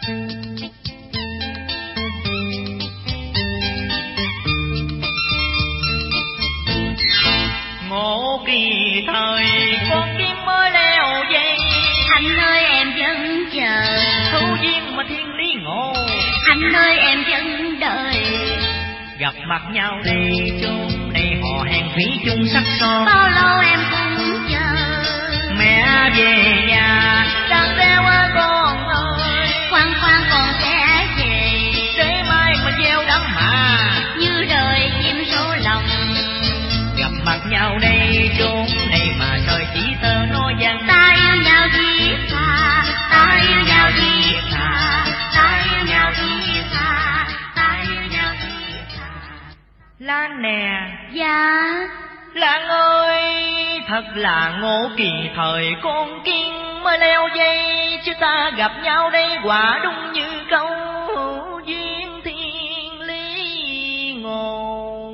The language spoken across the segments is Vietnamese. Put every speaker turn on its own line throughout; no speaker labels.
Ngộ kỳ thời con kim mới leo dây,
anh ơi em vẫn chờ.
hữu duyên mà thiên lý ngộ,
anh ơi em vẫn đợi.
gặp mặt nhau đi chốn này họ hẹn thủy chung sắc son.
Bao lâu em cũng chờ.
Mẹ về nhà đang đeo con ơi,
Khoan khoan con sẽ về,
để mai mà gieo đắm mà
như đời chim số lòng.
gặp mặt nhau đây chốn này mà trời chỉ tơ nói vang.
Ta yêu nhau thiết tha, ta yêu nhau thiết tha, ta yêu nhau thiết tha, ta yêu nhau thiết tha.
Lan nè,
Dạ.
Lan ơi, thật là ngộ kỳ thời con kiên mới leo dây, chứ ta gặp nhau đây quả đúng như câu duyên thiên lý ngộ.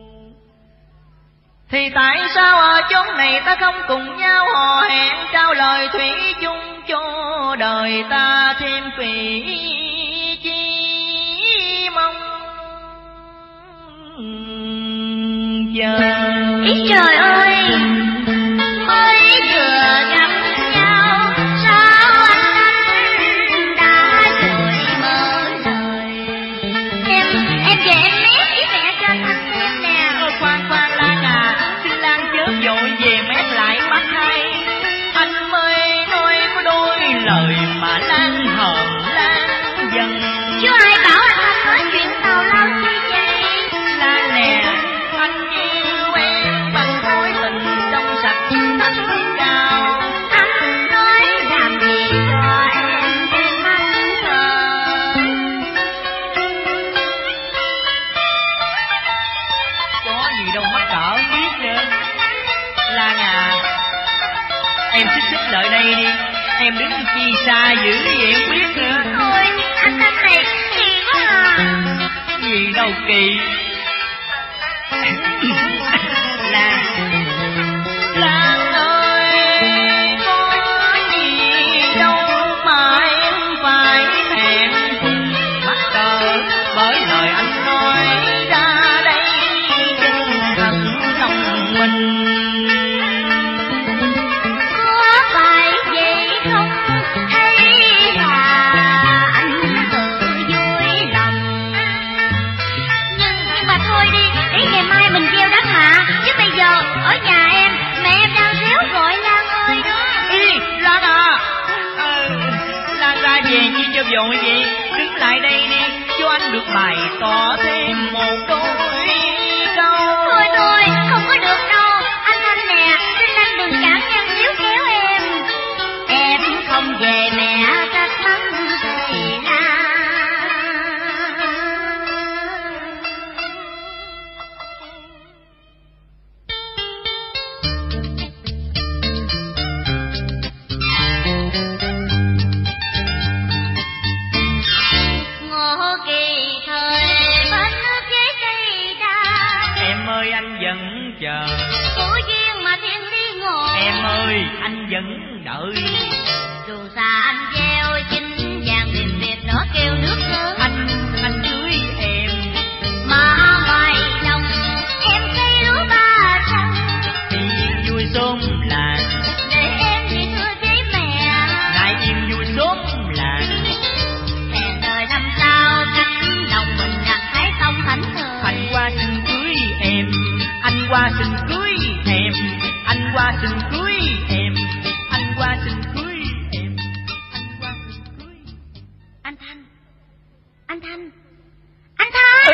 Thì tại sao ở chốn này ta không cùng nhau hò hẹn trao lời thủy chung cho đời ta thêm phỉ chi mong giờ.
Ý trời ơi, mới vừa gặp nhau sao anh đã cười mở lời. Em về em mét với mẹ cho anh xem nè.
Khoan khoan Lan à, xin Lan chớ vội về mép lại mắt hay. Anh mới nói có đôi lời mà Lan hờn Lan dần.
Chứ ai bảo anh nói chuyện tào lao chi vậy?
Lan nè, anh yêu em bằng mối tình trong sạch thanh cao.
Anh nói làm gì cho em thêm anh thờ.
Có gì đâu mắc cỡ biết nữa. Lan à, em xích lại đây đi, em đứng chi xa dữ vậy em biết nữa.
Thôi anh Thanh này kỳ quá à.
Gì đâu kỳ. Lan, Lan ơi, có gì đâu mà em phải thẹn thùng mắc cỡ bởi lời anh nói ra đây chân thật lòng mình.
Có phải vậy không hay là anh tự vui lòng? Nhưng mà thôi đi, để ngày mai mình gieo đám hạ. Chứ bây giờ ở nhà em, mẹ em đang réo gọi Lan ơi đó.
Ý, Lan à, Lan ra về chi cho vội vậy, đứng lại đây đi cho anh được bày tỏ thêm một đôi câu.
Thôi thôi, không có được đâu. Anh Thanh nè, xin anh đừng cản ngăn níu kéo em. Em không về mẹ trách mắng thầy la. Ngộ kỳ thời bên nước với cây đa.
Em ơi anh vẫn chờ,
Của duyên mà thiên lý ngộ.
em ơi anh vẫn đợi.
Dù xa anh gieo chính vàng tìm việc nó kêu nước lớn.
Anh cưới em
Mà ngoài đồng em cây lúa ba trăng.
thì vui xóm làng,
Để em đi thưa với mẹ.
ngài im vui xóm làng.
Hẹn đời năm sau cánh đồng mình đặt thái tông thánh thờ.
Anh qua xin cưới em, anh qua xin cưới em, anh qua xin cưới em, anh qua xin cưới em, anh qua xin cưới.
Anh Thanh, anh Thanh, anh Thanh.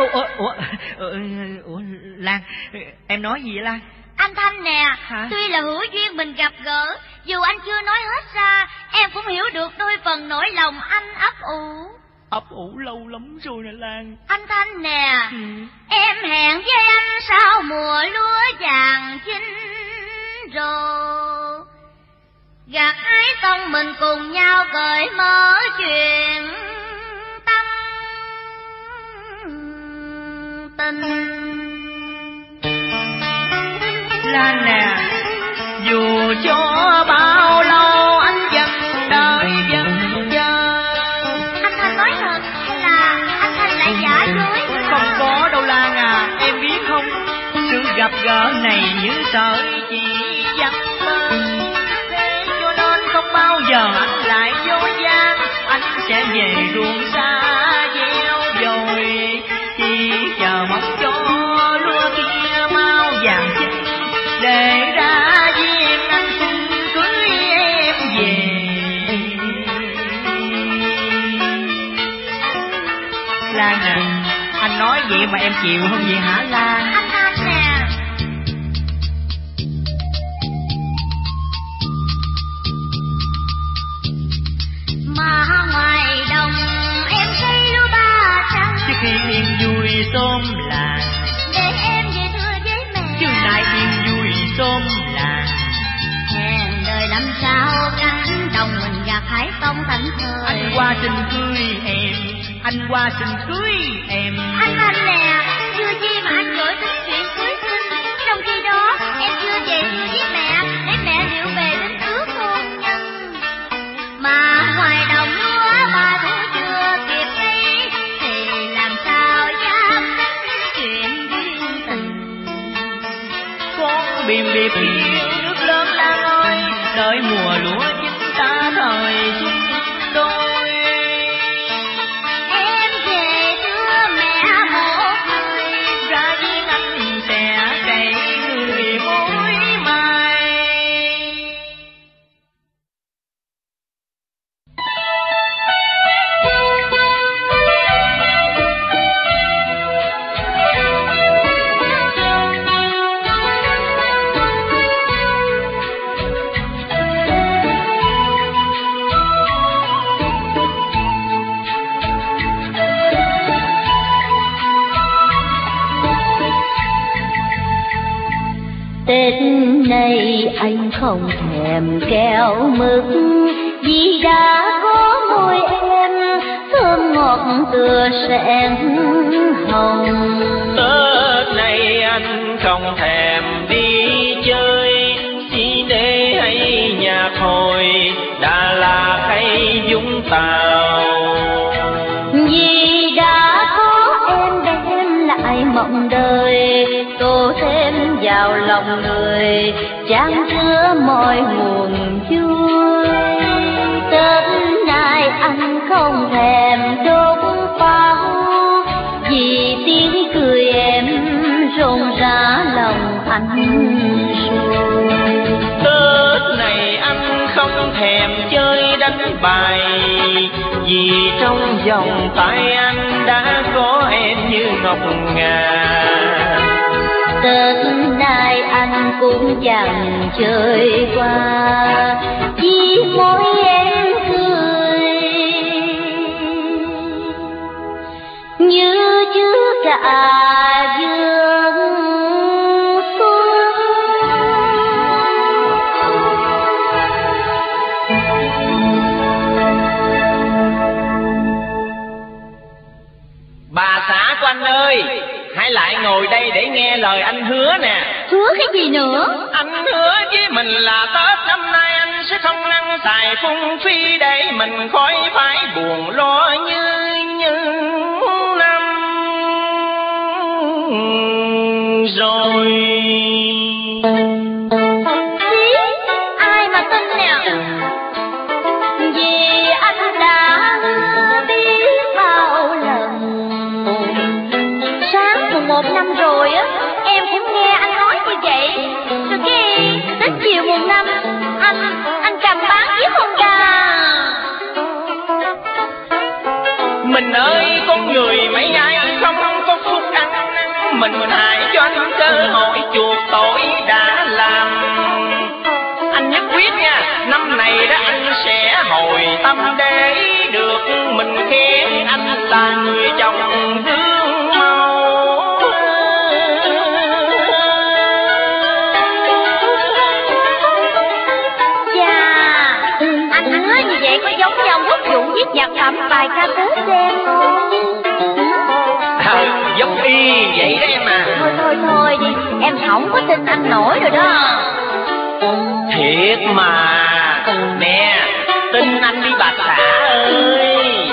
Ủa, Lan, em nói gì vậy Lan?
Anh Thanh nè,
Hả?
tuy là hữu duyên mình gặp gỡ, dù anh chưa nói hết ra, em cũng hiểu được đôi phần nỗi lòng anh ấp ủ.
Ấp ủ lâu lắm rồi nè Lan.
Anh Thanh nè,
Ừ.
em hẹn với anh sau mùa lúa vàng chín rồi. Gặt hái xong mình cùng nhau cởi mở chuyện tâm tình.
Lan nè, dù cho bao lâu anh vẫn đợi vẫn chờ. gặp gỡ này như sợi chỉ dắt bên, thế cho nên không bao giờ anh lại dối gian. Anh sẽ về ruộng xa gieo dồi, chỉ chờ mong cho lúa kia mau vàng chín để ra viên anh xin cưới em về. Lan nè, anh nói vậy mà em chịu không vậy hả Lan?
Anh nè. Mà ngoài đồng em thấy lúa ba trắng,
Trước khi yên vui xóm làng,
để em về thưa với mẹ.
chứ nay yên vui xóm làng.
Hẹn đời năm sau cánh đồng mình gặt hải công thành thời.
Anh qua xin cưới em, anh qua xin cưới em.
Anh nè, chưa chi mà anh gửi tính chuyện cưới xin, trong khi đó em chưa về thưa với mẹ để mẹ liệu về đến ước hôn nhân. Mà ngoài đồng lúa ba thu chưa kịp đi, thì làm sao dám tính chuyện duyên tình.
Con bìm bịp yêu nước lớn Lan ơi, đợi mùa lúa chín ta thời xuân đôi.
Em về thưa mẹ một người,
Ra viên anh sẽ cày người mối mai.
Tết này anh không thèm kẹo mực, vì đã có môi em thơm ngọt tựa sen hồng.
Tết này anh không thèm đi chơi, xin để hay nhạc hồi Đà Lạt hay Vũng Tàu.
Vì đã có em đem lại mộng đời, tô thêm vào lòng người chan chứa mọi nguồn vui. Tết này anh không thèm đốt pháo, vì tiếng cười em rộn rã lòng anh rồi.
Tết này anh không thèm chơi đánh bài, vì trong vòng tay anh đã có em như ngọc ngà.
Tết này anh cũng chẳng chơi qua, vì mỗi em cười như trước cả vườn xuân.
Bà xã của anh ơi, hãy lại ngồi đây để nghe lời anh hứa nè.
Hứa cái gì nữa?
Anh hứa với mình là Tết năm nay anh sẽ không ăn xài phung phí, để mình khỏi phải buồn lo như những năm rồi.
Ai mà tin nè? Vì anh đã biết bao lần. Sáng mùng 1 năm rồi á, em cũng nghe anh nói như vậy. Rồi cái đến chiều mùng 5, anh cầm bán chiếc con gà.
Mình ơi con người mấy ai không có phúc ăn, mình hãy cho anh cơ hội chuộc tội đã làm. Anh nhất quyết nha, năm này đó anh sẽ hồi tâm để được mình khen anh là người chồng gương mẫu.
Chà, anh hứa như vậy có giống như ông Quốc Dũng viết nhạc phẩm bài ca Tết xem không?
Giống y vậy đó em à.
Thôi đi, em không có tin anh nổi rồi đó.
Thiệt mà. Nè, tin anh đi bà xã ơi.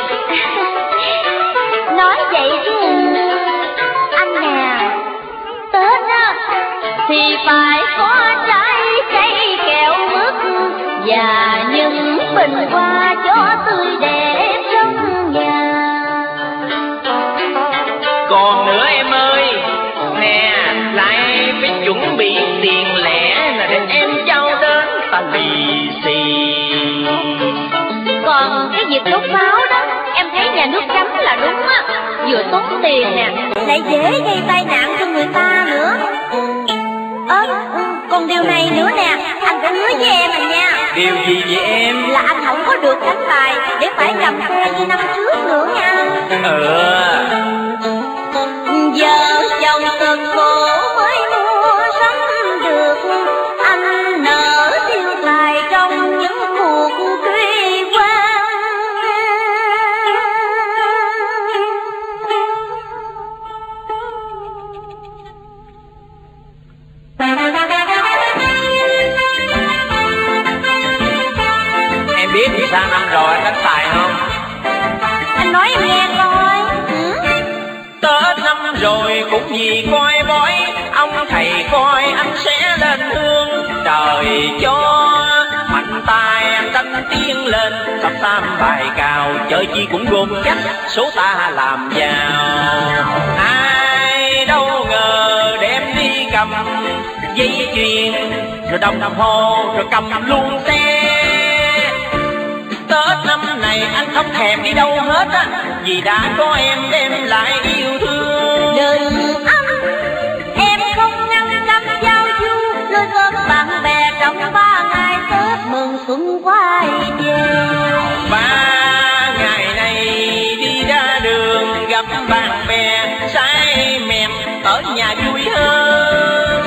Nói vậy chứ anh nè, Tết á thì phải có trái cây kẹo mứt và những bình hoa cho tươi đẹp trong nhà.
Còn nữa em ơi, nè, lại phải chuẩn bị tiền lẻ là để em trao đến ta lì xì.
Còn cái việc đốt pháo đó, em thấy nhà nước cấm là đúng á, vừa tốn tiền nè, lại dễ gây tai nạn cho người ta nữa. Còn điều này nữa nè, anh phải hứa với em à nha.
Điều gì vậy em?
Là anh không có được đánh bài để phải cầm xe như năm trước nữa nha. Vợ chồng cực khổ mới mua sắm được, anh nỡ tiêu xài trong những cuộc truy quan.
Em biết vì sao năm rồi anh đánh tài không?
Anh nói em nghe coi.
Tết năm rồi cũng vì coi bói, ông thầy coi anh sẽ lên hương. Trời cho mạnh tay tranh tiếng lên, sắp tam bài cao, chơi chi cũng gồm chắc số ta làm giàu. Ai đâu ngờ đem đi cầm dây chuyền, rồi đồng hồ, rồi cầm luôn xe. Tết năm này anh không thèm đi đâu hết á, vì đã có em đem lại yêu thương.
Đừng em không ngăn cấm giao du, lôi gom bạn bè trong 3 ngày Tết mừng xuân quay về.
3 ngày này đi ra đường gặp bạn bè, say mềm ở nhà vui hơn.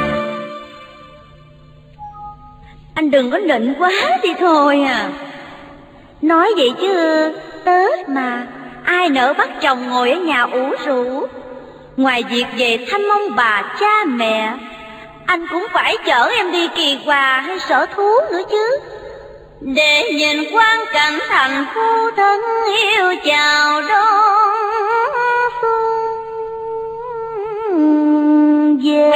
Anh đừng có nịnh quá đi thôi à. Nói vậy chứ Tết mà ai nỡ bắt chồng ngồi ở nhà ủ rũ. Ngoài việc về thăm ông bà cha mẹ, anh cũng phải chở em đi Kỳ Hòa hay Sở Thú nữa chứ, để nhìn quang cảnh thành phố thân yêu chào đón xuân về.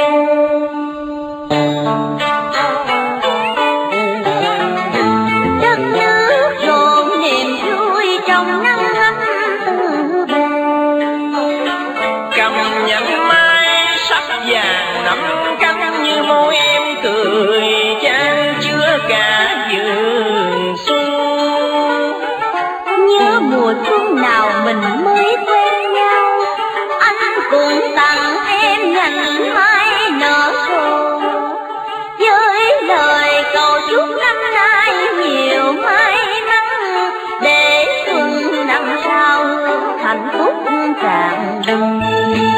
Đất nước rộn niềm vui trong nắng ấm từ bề.
Cầm nhẫn mai sắc vàng nắm cánh như môi em cười chan chứa cả vườn xuân.
Nhớ mùa xuân nào mình mới quen nhau, anh cũng tặng em nhành mai nở rộ, với lời cầu chúc năm nay nhiều may mắn, để xuân năm sau hạnh phúc tràn đầy.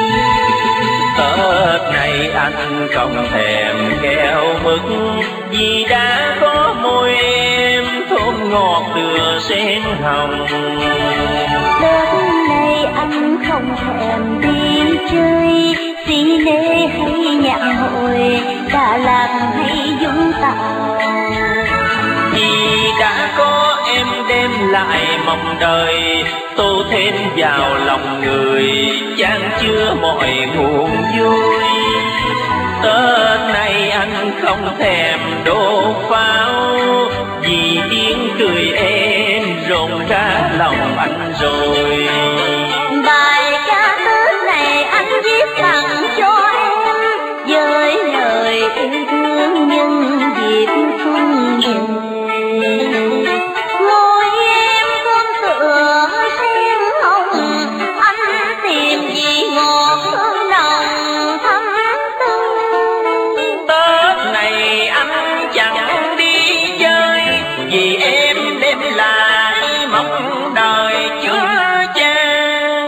Tết này anh không thèm kẹo mứt, vì đã có môi em thơm ngọt tựa sen hồng.
Tết này anh không thèm đi chơi cine hay nhạc hội, Đà Lạt hay Vũng Tàu,
Vì đã có em đem lại mong đời, tô thêm vào lòng người chan chứa mọi nguồn vui. Tết này anh không thèm đốt pháo, vì tiếng cười em rộn ra lòng anh rồi.
bài ca Tết này anh viết tặng cho em, với lời yêu thương nhân dịp xuân về. Môi em thơm tựa sen hồng, anh tìm vị ngọt hương nồng thắm tươi.
Tết này anh chẳng đi chơi, vì em đem lại mong đời chứa chan.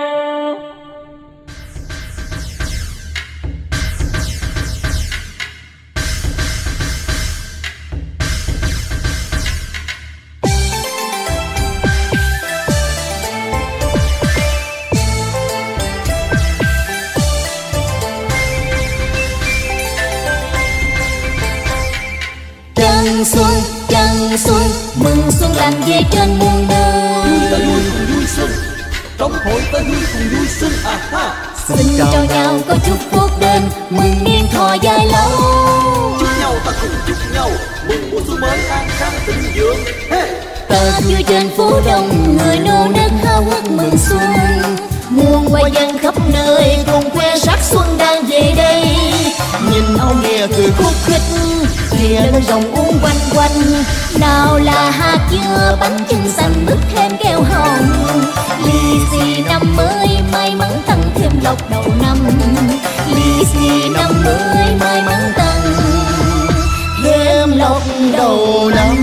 Chân xuân mừng xuân lành về trên muôn nơi.
Ta vui cùng vui xuân, trong hội ta vui cùng vui xuân.
Xin chào nhau có chúc phúc đến, mừng niên thọ dài lâu.
Chúc nhau ta cùng chúc nhau, mừng mùa xuân mới an khang thịnh vượng.
Ta vui trên phố đông, người nô nức háo hức mừng xuân. Muôn hoa dân khắp nơi cùng khoe sắc xuân đang về đây.
Nhìn ông nghe cười khúc khích,
Kìa lên rồng uốn quanh quanh. Nào là hạt dưa bánh chưng xanh mứt thêm keo hồng. Lì xì năm mới may mắn tăng thêm lộc đầu năm. Lì xì năm mới may mắn tăng thêm lộc đầu năm.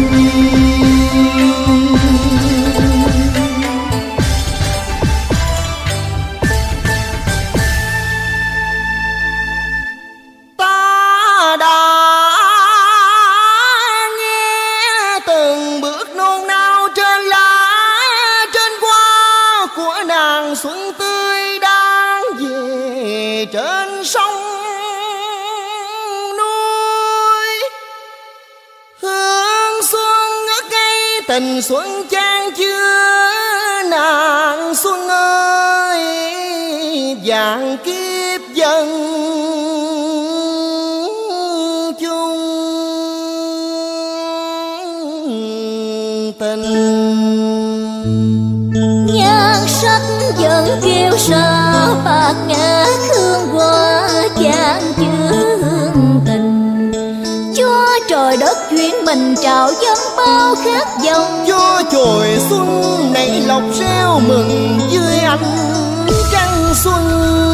xuân tươi đang về trên sông núi. Hương xuân ngất ngây tình xuân chan chứa, nàng xuân ơi vạn kiếp dân chung tình.
Nhan sắc vẫn kêu sa bạc ngã hương hoa chan chứa hương tình. Chúa trời đất duyên mình trào dâng bao khát vọng.
Chúa trời xuân nảy lộc reo mừng dưới ánh trăng xuân.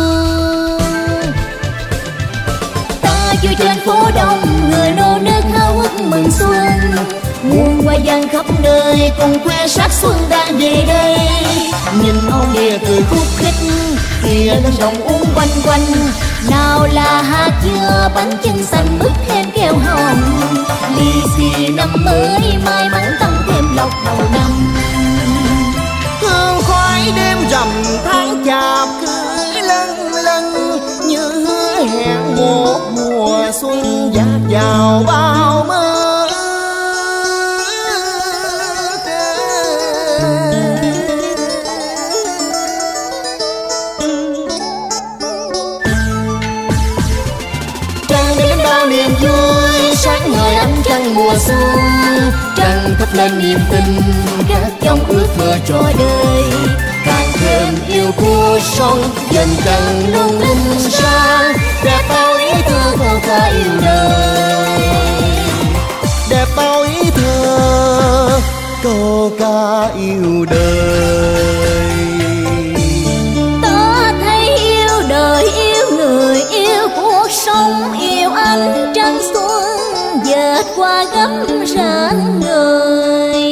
Ta vui trên phố đông, người nô nức háo hức mừng xuân. Muôn hoa dân khắp nơi cùng khoe sắc xuân đang về đây.
Nhìn ông nghe cười khúc khích,
kìa lên rồng uốn quanh quanh. Nào là hạt dưa bánh chưng xanh mứt thêm keo hồng. Lì xì năm mới may mắn tăng thêm lộc đầu năm.
hương khói đêm rằm tháng chạp cứ lân lân, như hứa hẹn một mùa xuân dạt vào bao mơ. Niềm vui sáng ngời ánh trăng mùa xuân, trăng thắp lên niềm tin
các dòng ước mơ cho đời.
càng thêm yêu cuộc sống dần trăng lung linh sáng, đẹp bao ý thơ câu ca yêu đời, đẹp bao ý thơ câu ca yêu đời.
Ta thấy yêu đời, yêu người, yêu cuộc sống, yêu ánh trăng xuân dệt qua gấm rạng người.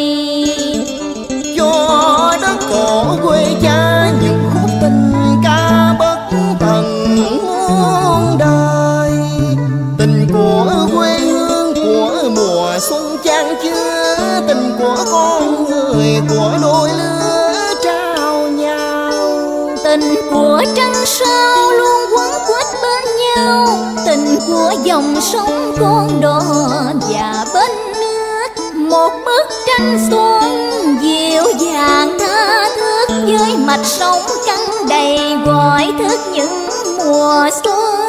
Cho đất cổ quê cha những khúc tình ca bất tận muôn đời, tình của quê hương của mùa xuân chan chứa, tình của con người của đôi lứa trao nhau,
Tình của trăng sao luôn quấn quýt bên nhau, tình của dòng sông con đò và bên nước. Một bức tranh xuân dịu dàng tha thước, với mạch sống căng đầy gọi thức những mùa xuân.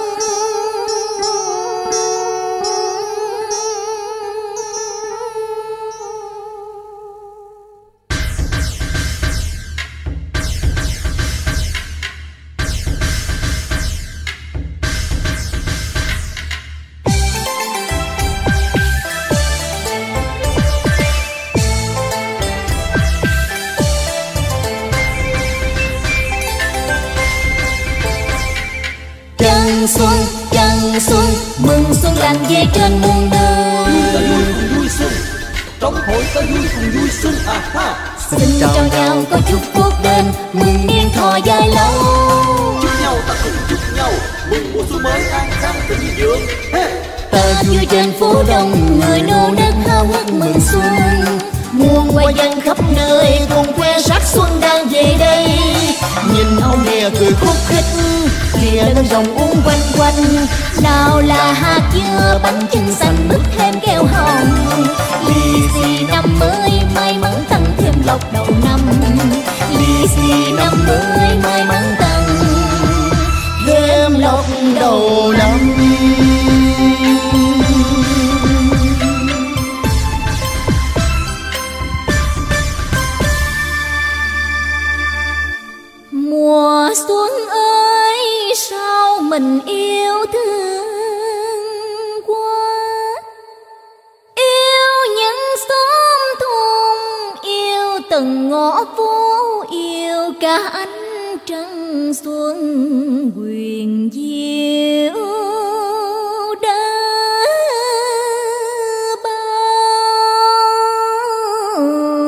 Trăng xuân mừng xuân lành về trên muôn nơi.
ta vui cùng vui xuân, trong hội ta vui cùng vui xuân.
Xin chào nhau có chúc phúc đến, mừng niên thọ dài lâu.
Chúc nhau ta cùng chúc nhau, mừng mùa xuân mới an khang thịnh vượng.
Ta vui trên phố đông, người nô nức háo hức mừng xuân. Muôn hoa dân khắp nơi cùng khoe sắc xuân đang về đây.
Nhìn ông nghe cười khúc khích,
kìa lên rồng uốn quanh quanh. Nào là hạt dưa bánh chưng xanh mứt thêm keo hồng. Lì xì năm mới may mắn tăng thêm lộc đầu năm. Lì xì năm mới may mắn tăng xuân ơi, sao mình yêu thương quá. Yêu những xóm thôn, yêu từng ngõ phố, yêu cả ánh trăng xuân quyền diệu đã bao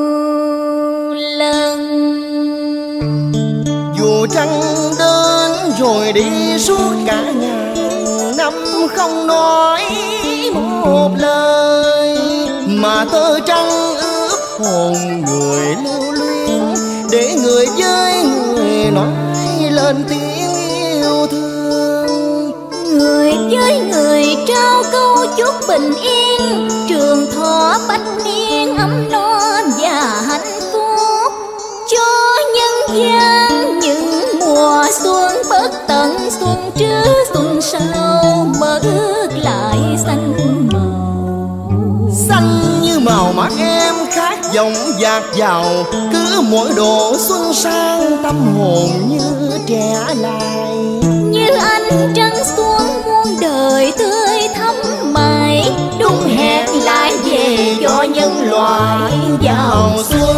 lần.
Dù trăng đến rồi đi suốt cả ngàn năm không nói một lời, mà tơ trăng ướp hồn người lưu luyến, để người với người nói lên tiếng yêu thương.
Người với người trao câu chúc bình yên, trường thọ bách niên ấm no và hạnh phúc cho nhân gian. Những mùa xuân bất tận, xuân trước xuân sau, mơ ước lại xanh màu.
Xanh như màu mắt em khát vọng dạt dào, cứ mỗi độ xuân sang tâm hồn như trẻ lại.
Như ánh trăng xuân muôn đời tươi thắm mãi, đúng hẹn lại về cho nhân loại vào xuân.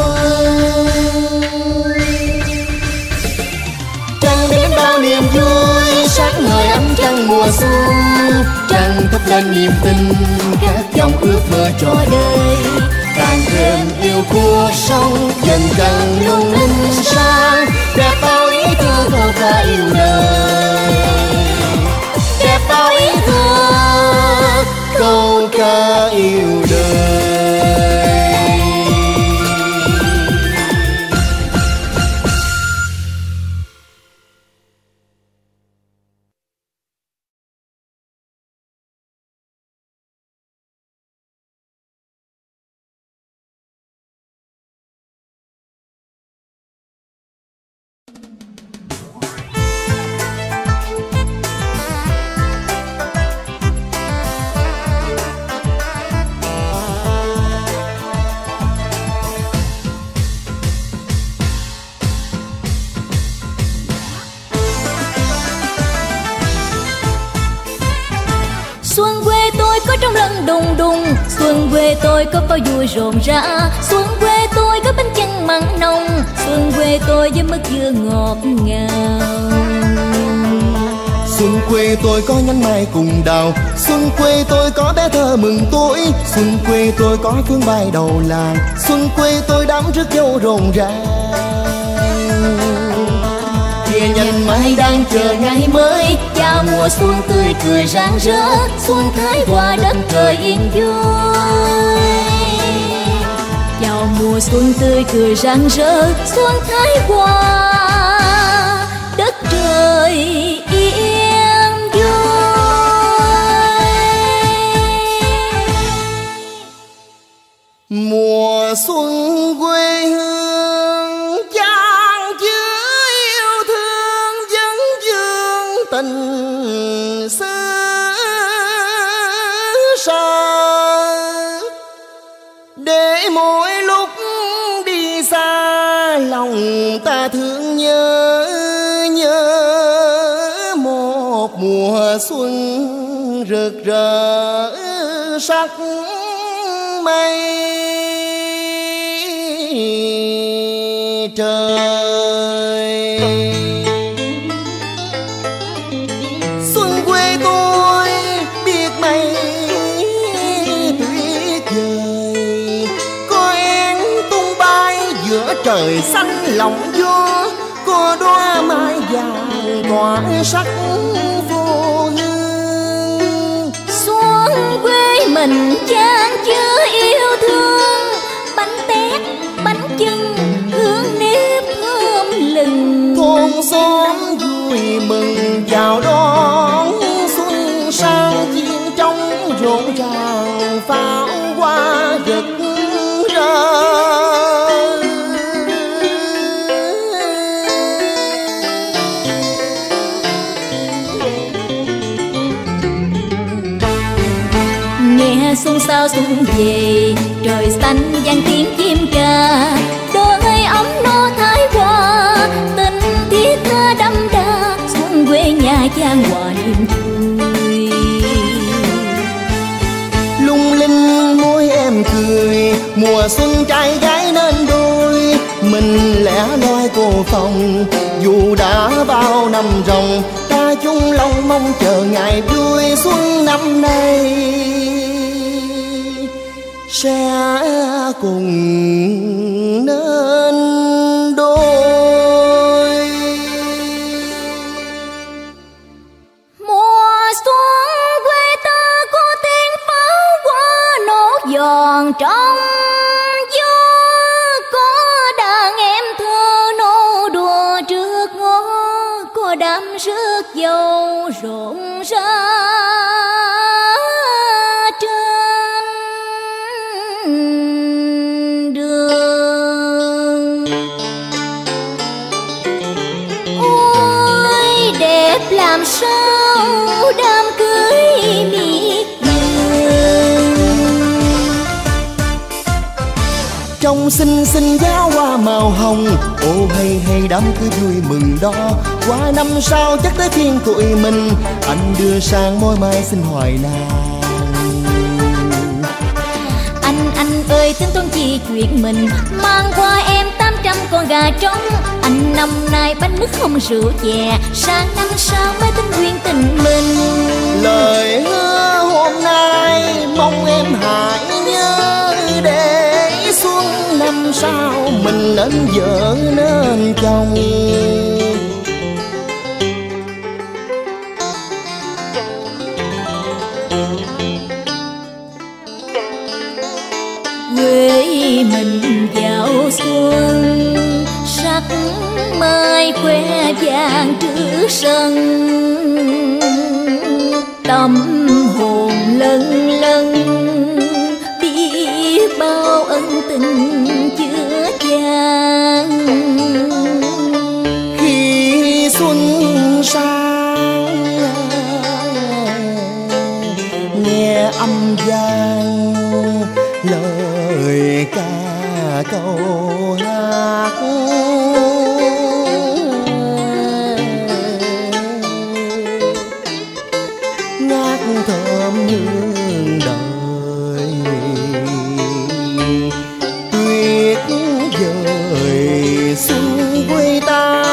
Trăng đến bao niềm vui, sáng ngời ánh trăng mùa xuân. Trăng thắp lên niềm tin, khát vọng ước mơ cho đời. Càng thêm yêu cuộc sống, dần càng lung linh sáng. Đẹp bao ý thương câu ca yêu đời, đẹp bao ý thương câu ca yêu đời.
Xuân quê tôi có trong lân đùng đùng, xuân quê tôi có bao vui rộn rã. Xuân quê tôi có bánh chưng mặn nồng, xuân quê tôi với mứt dưa ngọt ngào.
Xuân quê tôi có nhánh mai cùng đào, xuân quê tôi có bé thơ mừng tuổi, xuân quê tôi có phương bay đầu làng, xuân quê tôi đám rước dâu rộn ràng. Kia nhành mai đang chờ ngày mới, chào mùa xuân tươi cười rạng rỡ, xuân thái qua đất trời yên vui.
Chào mùa xuân tươi cười rạng rỡ, xuân thái qua đất trời yên vui.
Mùa xuân quê hương chan chứa yêu thương, vấn vương tình xứ sở, để mỗi lúc đi xa lòng ta thương nhớ. Nhớ một mùa xuân rực rỡ sắc mây trời. Xuân quê tôi biết mấy tuyệt vời, có én tung bay giữa trời xanh lòng vô, có đóa mai vàng tỏa sắc vô hương.
Xuân quê mình chan chứa yêu thương, bánh tét bánh chưng hương nếp thơm lừng.
Thôn xóm vui mừng chào đón xuân sang, chiên trống rộn ràng pháo hoa rực rỡ.
Nghe xuân sao xuân về, trời xanh vang tiếng chim ca, đời ấm no thái qua, tình thiết tha đậm đà.
mình lẻ loi cô phòng. Dù đã bao năm ròng, ta chung lòng mong chờ ngày vui xuân năm nay sẽ cùng nên đôi.
Mùa xuân quê ta có tiếng pháo hoa nổ giòn trong gió, có đàn em thơ nô đùa trước ngõ, có đám rước dâu rộn rã trên đường. Ôi đẹp làm sao đám cưới miệt vườn,
trong xinh xinh giá hoa màu hồng. Ô hay hay đám cưới vui mừng đó, qua năm sau chắc tới phiên tụi mình. Anh đưa sang môi mai xin hoài nàng.
Anh ơi tính toán chi chuyện mình, mang qua em 800 con gà trống. Anh năm nay bánh mứt không rượu chè, sang năm sau mới tính duyên tình mình.
Lời hứa hôm nay mong em hãy nhớ, để xuân năm sau mình nên vợ nên chồng.
Quê mình vào xuân, sắc mai khoe vàng trước sân. Tâm hồn lân lân biết bao ân tình chứa chan.
Khi xuân sang nghe âm vang lời ca câu hát, ngát thơm hương đời tuyệt vời xuân quê ta.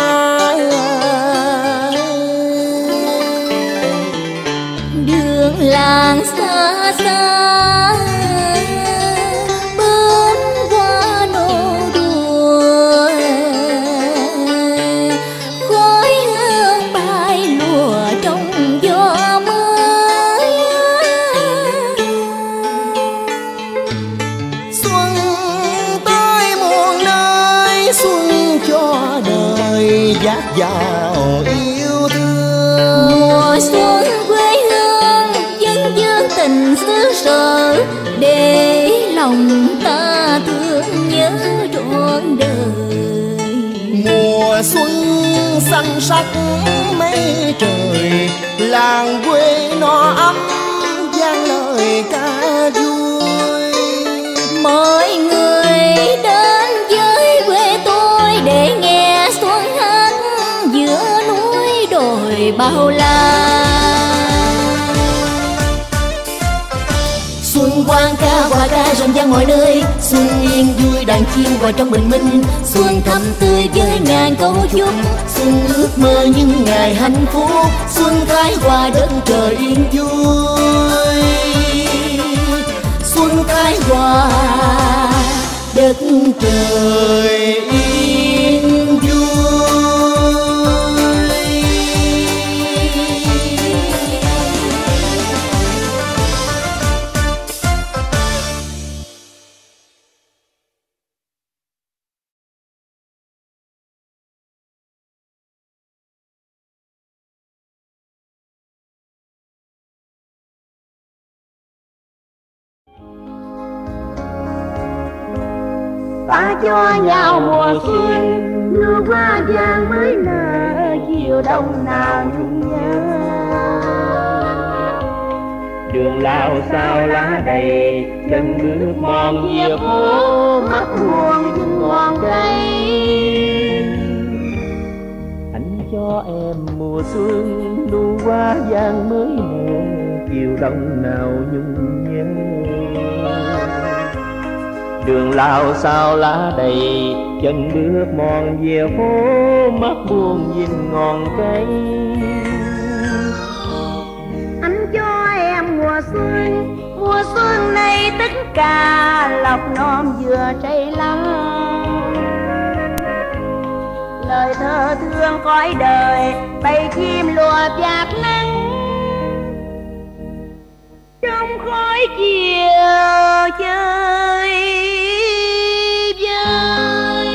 Đường làng xa xa bướm hoa nô đùa, khói hương bay lùa trong gió mới.
Xuân tới muôn nơi, xuân cho đời dạt dào yêu thương.
Mùa xuân quê hương dân dương tình xứ sở, để lòng ta thương nhớ trọn đời.
Mùa xuân xanh sắc mây trời, làng quê no ấm vang lời ca vui.
Mọi người đến với quê tôi để nghe xuân hát giữa núi đồi bao la.
Xuân quang ca hoa ca rộn ràng mọi nơi, xuân yên vui đàn chim vào trong bình minh. Xuân thắm tươi với ngàn câu chúc, xuân ước mơ những ngày hạnh phúc. Xuân khai hoa đất trời yên vui, xuân khai hoa đất trời yên vui.
Ta cho nhau mùa xuân, nụ hoa vàng mới nở, chiều đông nào nhung nhớ.
Đường lao sao lá đầy, chân bước mòn về phố,
mắt buồn những ngọn cây.
anh cho em mùa xuân, nụ hoa vàng mới nở, chiều đông nào nhung nhớ. đường lao sao lá đầy, chân bước mòn về phố mắt buồn nhìn ngọn cây.
Anh cho em mùa xuân này tất cả lọc non vừa trái lắng. Lời thơ thương cõi đời bầy chim lùa vạt nắng, trong khói chiều chơi vơi.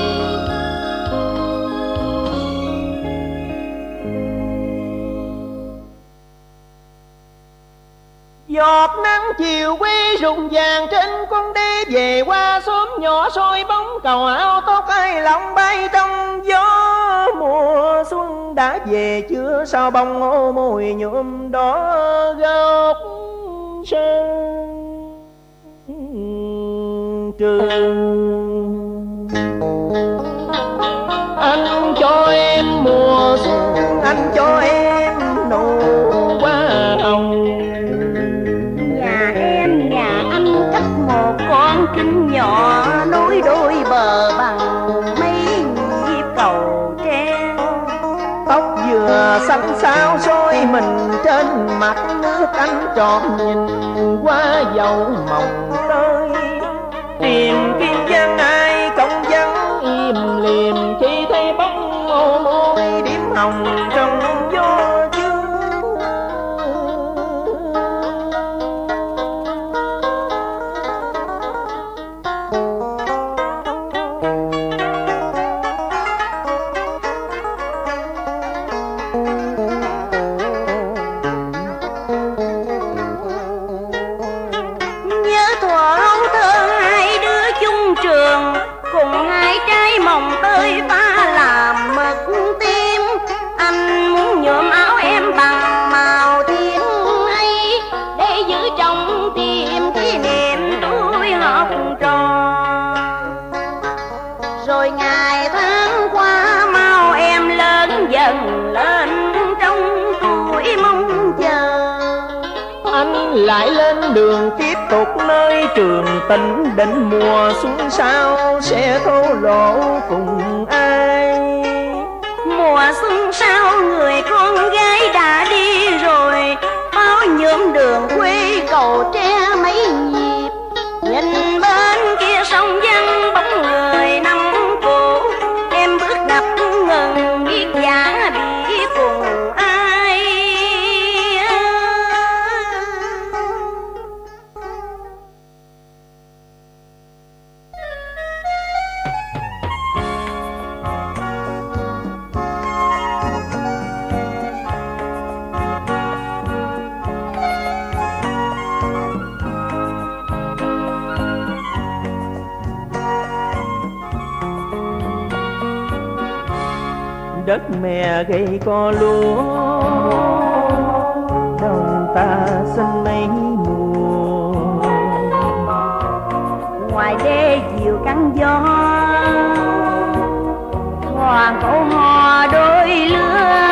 Giọt nắng chiều quê rụng vàng trên con đê, về qua xóm nhỏ soi bóng cầu áo tóc ai lòng bay trong gió. Mùa xuân đã về chưa sao bông ô mùi nhuộm đỏ góc sân trường. Anh cho em mùa xuân, anh cho em nụ hoa hồng.
Nhà anh cất một con kính nhỏ, nối đôi bờ bằng mấy nhịp cầu treo.
Tóc vừa xanh xao soi mình trên mặt nước, anh trọn nhìn qua dầu mộng tới. Tìm kiên giang ai công vắng im lìm, chỉ thấy bóng ô môi điểm hồng trong gió chưa. Lại lên đường tiếp tục nơi trường Tịnh Định. Mùa xuân sau sẽ thổ lộ cùng ai?
Mùa xuân sau người con gái đã đi rồi, bao nhuộm đường quê cầu tre mấy nhịp. Nhìn bên kia sông vắng bóng người năm cũ, em bước đập ngừng biết giả bị cùng ai.
Đất mẹ gây co lúa, đồng ta xanh mấy mùa.
Ngoài đê diều cắn gió, thoảng câu hò đôi lứa.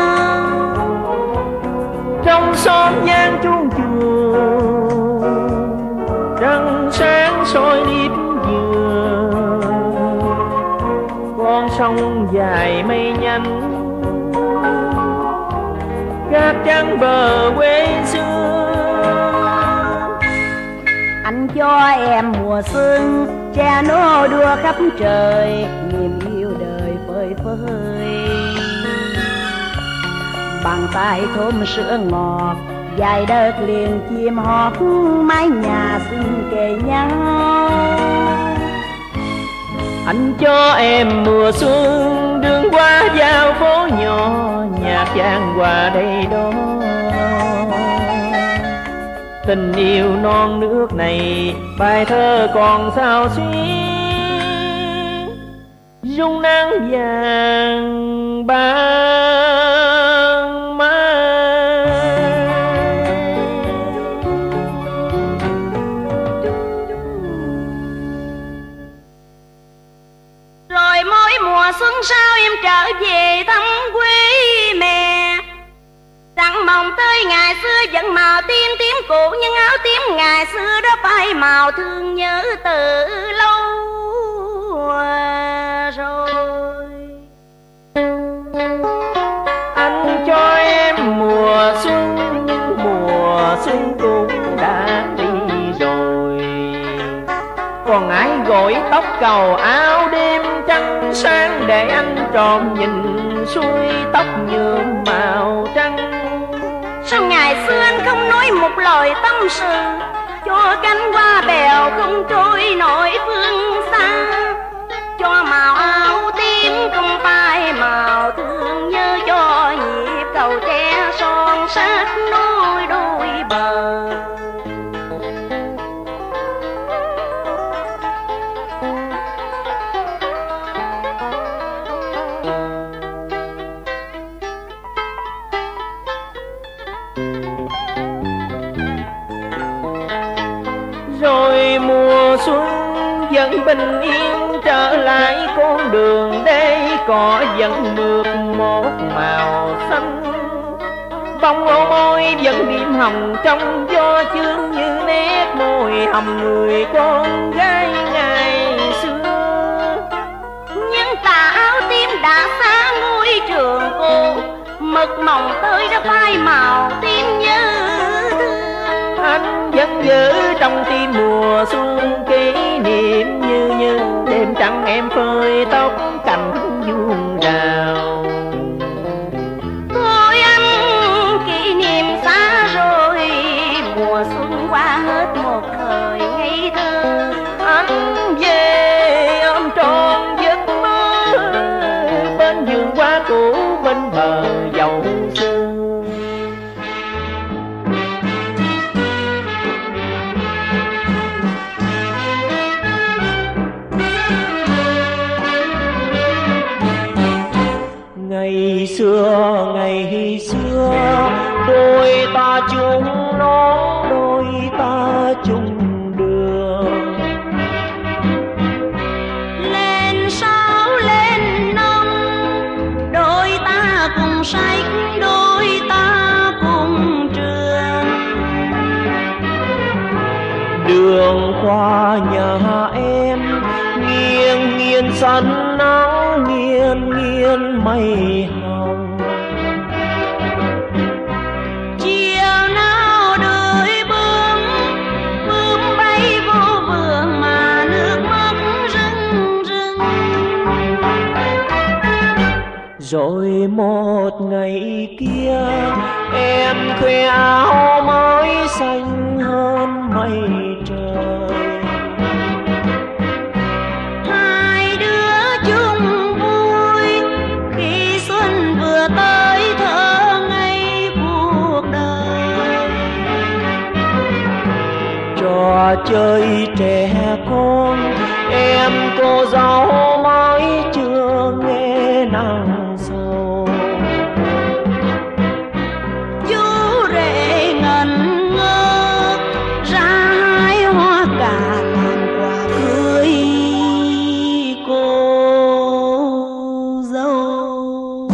Trong xóm gian chuông chùa, trăng sáng soi nếp dừa. Con sông dài mây nhanh, cát trắng bờ quê xưa.
Anh cho em mùa xuân, cha nô đua khắp trời, niềm yêu đời phơi phới. Bằng tay thơm sữa ngọt, dài đất liền chim hót, mái nhà xinh kề nhau.
Anh cho em mùa xuân, đường qua giao phố nhỏ, nhạc vang qua đây đó. Tình yêu non nước này, bài thơ còn sao xuyến, rung nắng vàng ban mai.
Rồi mỗi mùa xuân sau em trở về thăm quê mẹ, rằng mong tới ngày xưa vẫn màu tím tím cũ nhưng áo tím ngày xưa đó phai màu thương nhớ từ lâu rồi.
Anh cho em mùa xuân nhưng mùa xuân cũng đã đi rồi. Còn ai gội tóc cầu áo đêm trắng sáng để anh trộm nhìn xuôi tóc nhuộm màu trắng.
Sao ngày xưa anh không nói một lời tâm sự, cho cánh hoa bèo không trôi nổi phương xa, cho màu áo tím không phai màu thương nhớ, cho nhịp cầu tre son sát nối đôi bờ.
Rồi mùa xuân vẫn bình yên trở lại con đường đây, cỏ vẫn mượt một màu xanh. Bông ô môi vẫn điểm hồng trong gió chương như nét môi hầm người con gái ngày xưa.
Nhưng tà áo tím đã xa ngôi trường cô, mực mỏng tới đã phai màu tim nhớ thương.
Anh vẫn giữ trong tim mùa xuân kỷ niệm như những đêm trăng em phơi tóc cành vuông rào.
Thôi anh kỷ niệm xa rồi, mùa xuân qua hết một thời ngây thơ.
Anh về ôm trọn giấc mơ bên vườn hoa cũ bên bờ dầu sương. Ngày xưa đôi ta chung nón, đôi ta chung đường.
Lên sáu lên năm, đôi ta cùng sách, đôi ta cùng trường.
Đường qua nhà em nghiêng nghiêng sân nắng, nghiêng nghiêng mây hồng.
Chiều nào đời bướm, bướm bay vô vườn mà nước mắt rưng rưng.
Rồi một ngày kia em khoe áo mới xanh hơn mây trời.
Hai đứa chung vui khi xuân vừa tới, thơ ngây cuộc đời.
Trò chơi trẻ con em cô dâu mới chưa nghe nàng sầu.
Chú rể ngẩn ngơ ra hái hoa cà làm quà cưới cô dâu.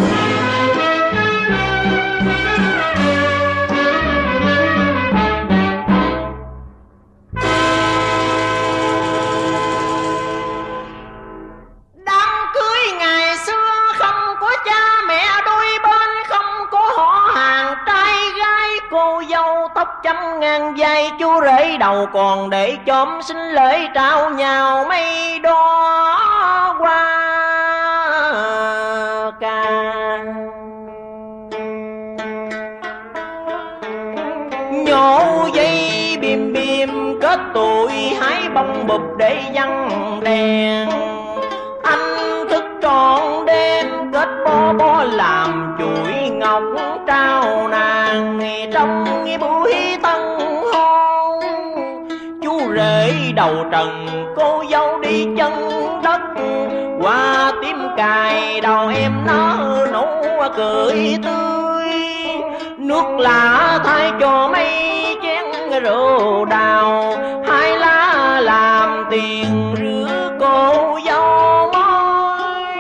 Đám cưới ngày xưa không có cha mẹ đôi bên, không có họ hàng trai gái. Cô dâu tóc trăm ngàn dây, chú rể đầu còn để chóm xin lễ trao nhau mấy đóa hoa ca. Nhổ dây bìm bìm kết tụi hái bông bụp để văng đèn. Anh thức trọn đêm kết bo bo làm chuỗi ngọc trao nàng trong buổi tân hôn. Chú rể đầu trần cô dâu đi chân đất, hoa tím cài đầu em nở nụ cười tươi. Nước lạ thay cho mấy chén rượu đào, hai lá làm tiền rửa cô dâu môi.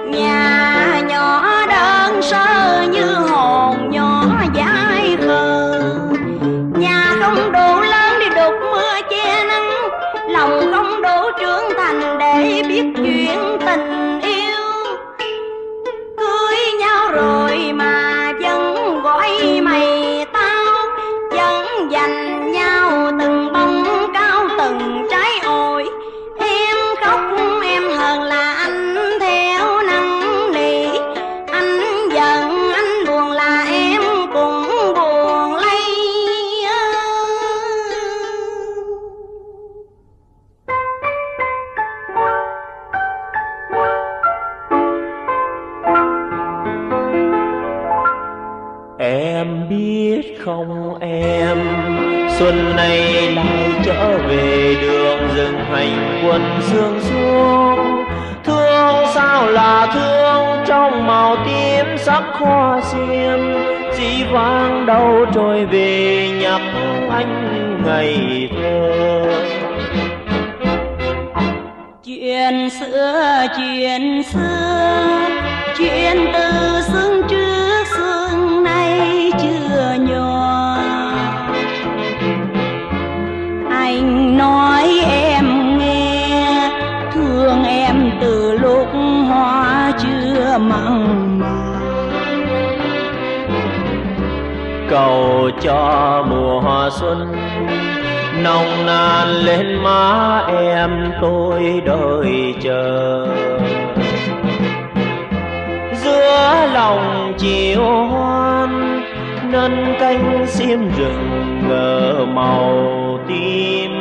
Nhà nhỏ đơn sơ như hồn nhỏ dại khờ, nhà không đủ lớn để đục mưa che nắng, lòng không đủ trưởng thành để biết chuyện tình yêu. Cưới nhau rồi mà vẫn gọi mày tao, vẫn dành nhau từng bông cao từng trái ổi. Em khóc em hờn là anh theo năn nỉ, anh giận anh buồn là em cũng buồn lây.
Em biết không em, xuân này lại trở về đường rừng hành quân sương xuống. Thương sao là thương trong màu tím sắc hoa xiêm, dĩ vãng đâu trôi về nhắc anh ngày thơ.
Chuyện xưa chuyện từ xuân trước xuân nay chưa nhỏ. Anh nói em nghe, thương em từ lúc hoa chưa mặn mà.
Cầu cho mùa xuân nồng nàn lên má em tôi đợi chờ. Giữa lòng chiều hoan nâng cánh sim rừng ngờ màu tím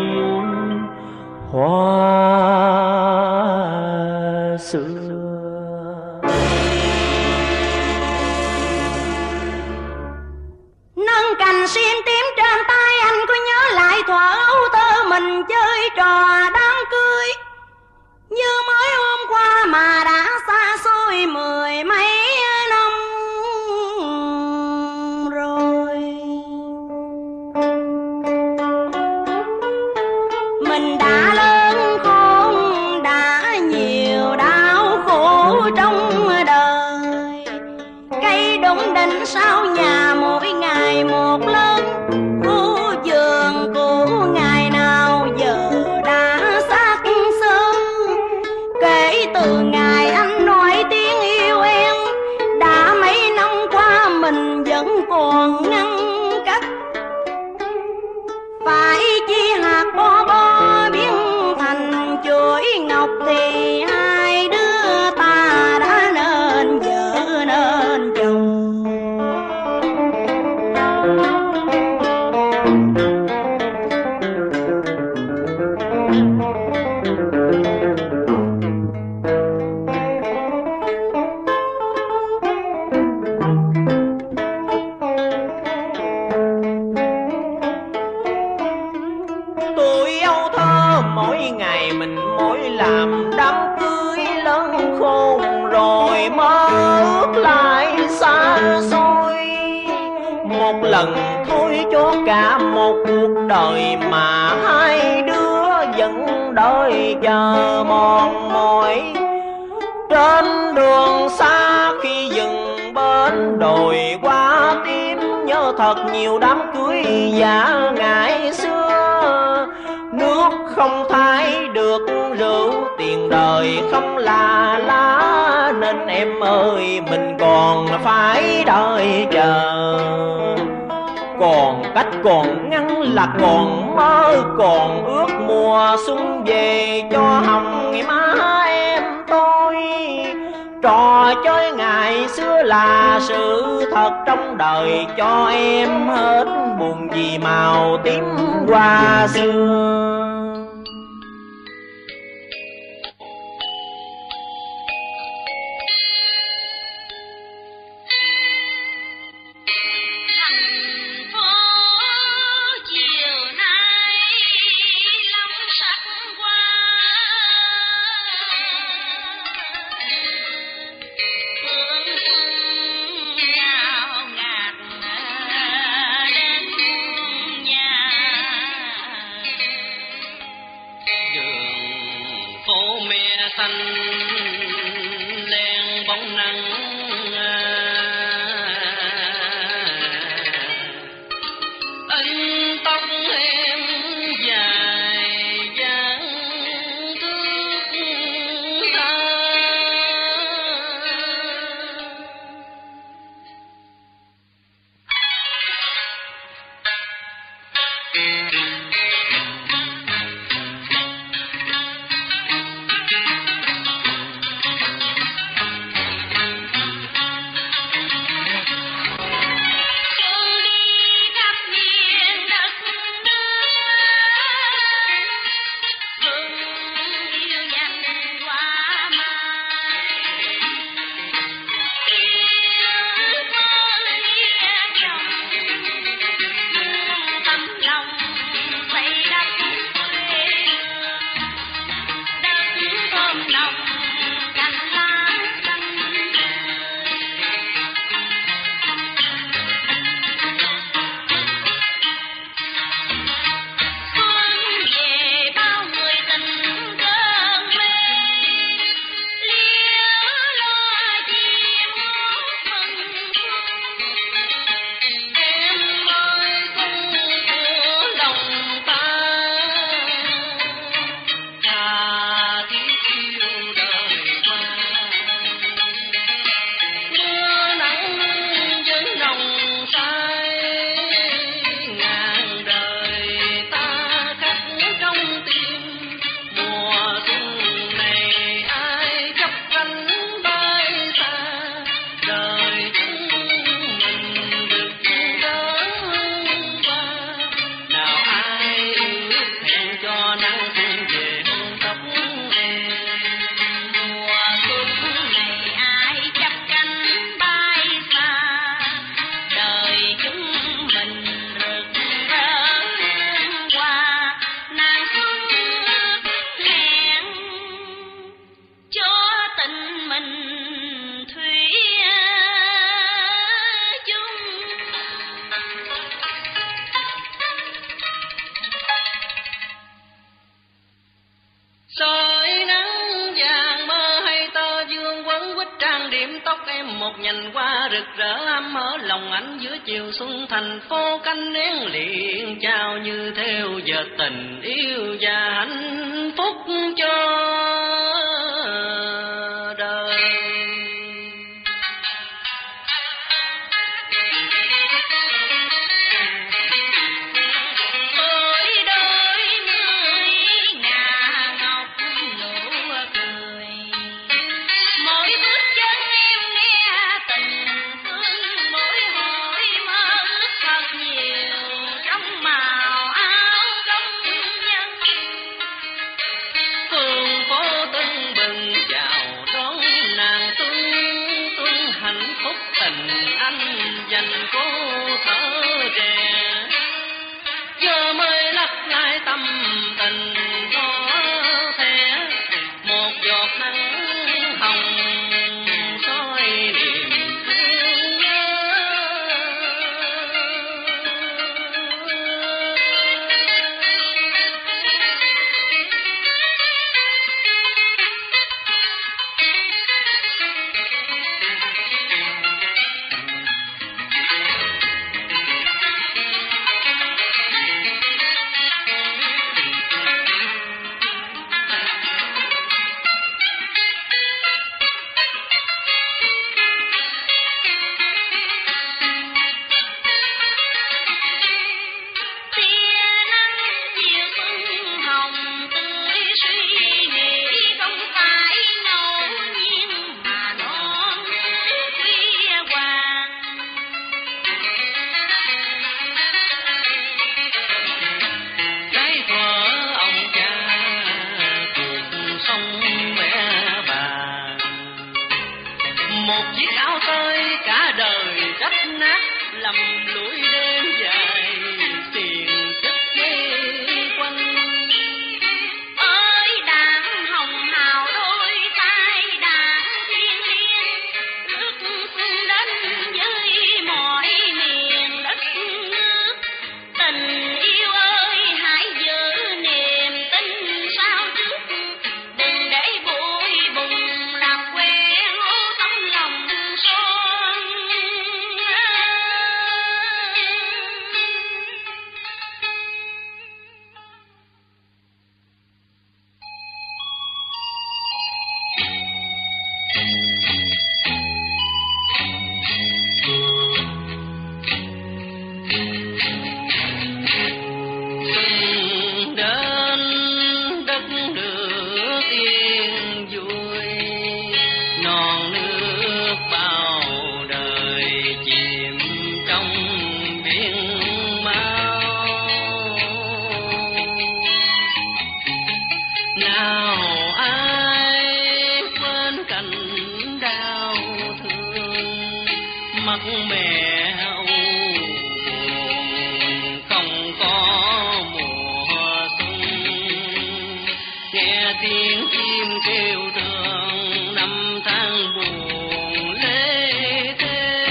hoa xưa.
Nâng cành sim tím trên tay anh có nhớ lại thuở ấu thơ mình chơi trò đám cưới, như mới hôm qua mà đã xa xôi mười mấy năm rồi. Mình đã lớn khôn đã nhiều đau khổ trong đời, cây đụng đỉnh sau nhà mỗi ngày một lớn. Khu vườn cũ ngày nào giờ đã xác xơ, kể từ ngày anh nói tiếng yêu em đã mấy năm qua mình vẫn còn ngăn cách. Phải chi hạt bo bo biến thành chuỗi ngọc thì hai đứa ta đã nên vợ nên chồng.
Tuổi ấu thơ mỗi ngày mình mỗi làm đám cưới lớn khôn rồi mơ ước lại xa xôi. Một lần thôi cho cả một cuộc đời mà hai đứa vẫn đợi chờ mòn mỏi. Trên đường xa khi dừng bên đồi qua tím, nhớ thật nhiều đám cưới giả ngày xưa. Nước không thay được rượu, tiền đời không là lá, nên em ơi mình còn phải đợi chờ. Còn cách còn ngắn là còn mơ, còn ước mùa xuân về cho hồng má em tôi. Trò chơi ngày xưa là sự thật trong đời, cho em hết buồn vì màu tím hoa xưa. còn nặng, anh tóc em dài dáng thước tha. Nhành hoa rực rỡ ấm ở lòng anh giữa chiều xuân, thành phố cánh nén liền chào như theo giờ tình yêu và hạnh phúc cho đời. Dành cô thở rè giờ mới lấp lại tâm tình có thể một giọt nắng hồng soi niềm thương nhớ. Một chiếc áo tơi cả đời rách nát, lầm lũi đêm dài xiềng chất dây quanh.
Ơi đàn hồng hào đôi tay đàn thiên liêng, ước xuân đến với mọi miền đất nước. Tình yêu ơi hãy giữ niềm tin sao trước, đừng để bụi bùng làm quen ô tấm lòng.
mắt mẹ âu buồn, không có mùa xuân. Nghe tiếng chim kêu thương, năm tháng buồn lê thế.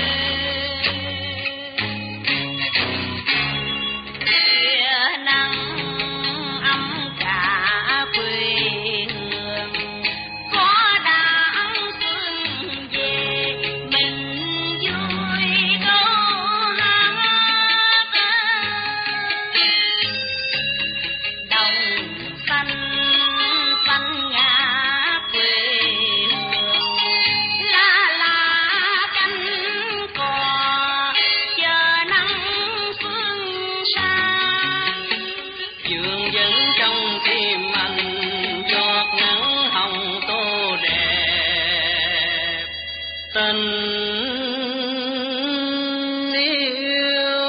Khuya nắng ấm cả quê hương, có đám xuân về mình vui câu hát. Đồng xanh xanh ngát quê hương, lá cánh cò chờ nắng xuân sang.
Dương vẫn trong tim anh, giọt nắng hồng tô đẹp tình yêu.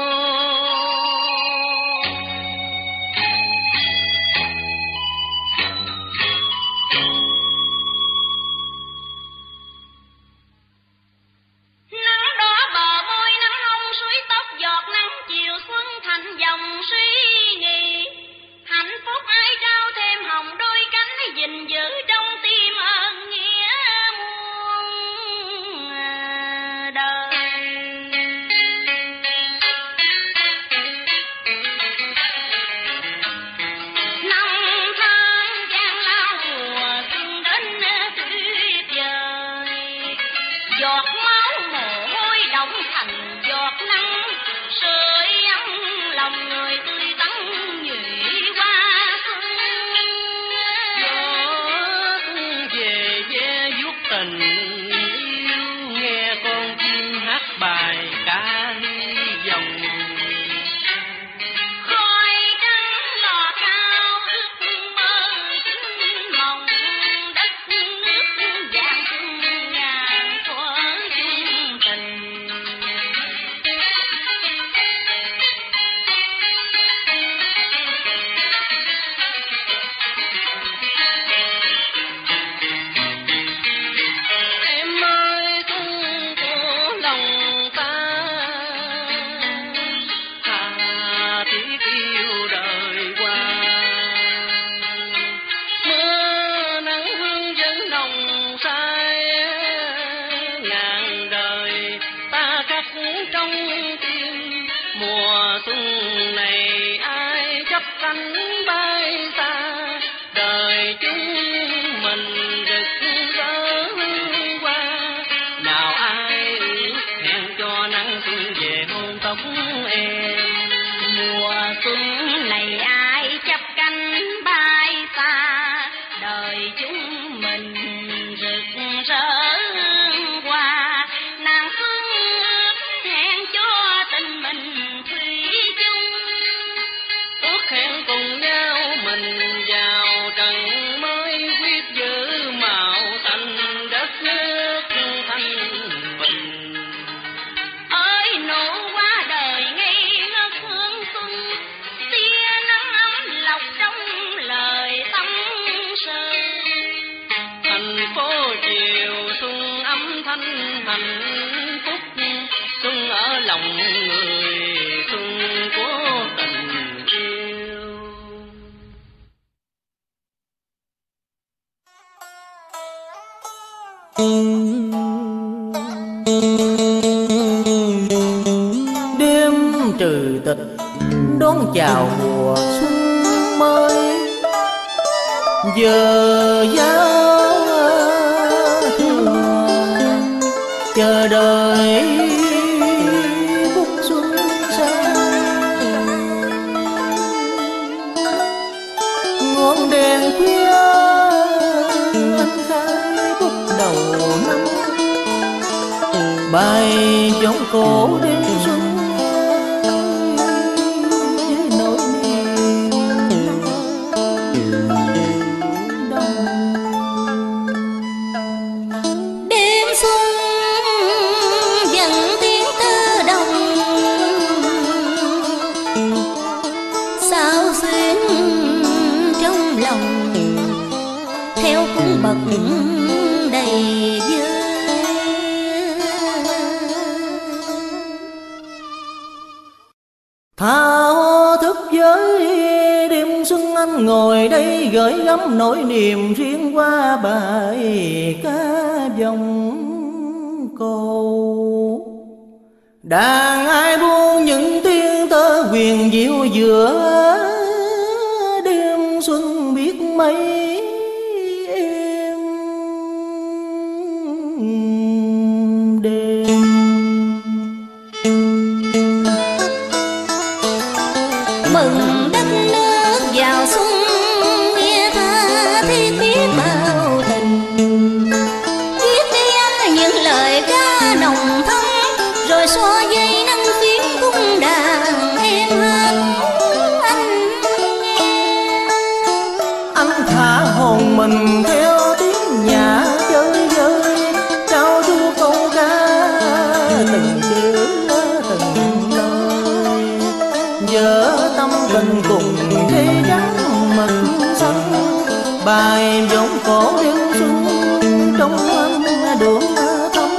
Nắng đỏ bờ môi, nắng hông suối tóc, giọt nắng chiều xuân thành dòng suy nghĩ. Hạnh phúc ai trao thêm hồng đôi cánh, gìn giữ trong tim ơn nghĩa muôn đời. Năm tháng gian lao mùa xuân đến tuyệt vời, giọt máu mồ hôi đọng thành giọt nắng, sưởi ấm lòng người tươi tắn nhụy hoa xuân.
Gió về ve vuốt tình yêu, nghe con chim hát bài ca dòng.
Khói trắng lò cao ước mơ chính mộng, đất nước vàng xuân ngàn thuở chung tình.
Em ơi xuân của lòng ta, tha thiết yêu đời qua. Mưa nắng hương vẫn nồng say, ngàn đời ta khắc trong tim. Mùa xuân này ai chấp cánh bay xa, đời chúng mình rực rỡ qua. Nào ai ước hẹn cho nắng xuân về hôn tóc em.
Mùa xuân này ai chắp cánh bay xa, đời chúng mình rực rỡ qua. Nàng xuân ước hẹn cho tình mình thủy chung,
Ước hẹn cùng nhau mình vào trần mới, quyết giữ màu xanh đất nước thanh bình.
ơi nụ qua đời ngây ngất hương xuân, tia nắng ấm lọc trong lời tâm sự.
Thành phố chiều xuân ấm thanh hạnh phúc, xuân ở lòng người, xuân của tình yêu.
Đêm trừ tịch đón chào mùa xuân mới, giờ giao thừa chờ đợi phút xuân sang. Ngọn đèn khuya anh khai phút đầu năm, bài gióng cổ đêm xuân với nỗi niềm đông.
Đêm xuân dần tiếng tơ đồng, sao xuyến trong lòng theo cung bậc đầy vơi.
anh ngồi đây gửi gắm nỗi niềm riêng qua bài ca vòng cầu. Đàn ai buông những tiếng tơ huyền diệu giữa đêm xuân biết mấy em đêm.
Mừng đất nước vào xuân nghe tha thiết biết bao tình, viết đi anh những lời ca nồng thắm, rồi xóa dây nâng tiếng cung đàn em hát anh nghe.
Anh thả hồn mình theo tiếng nhạc chơi vơi, trao du câu ca từng chữ từng lời, vỡ tâm tình cùng dây trắng mực xanh, bài vọng cổ đêm xuân trong anh đường thắm.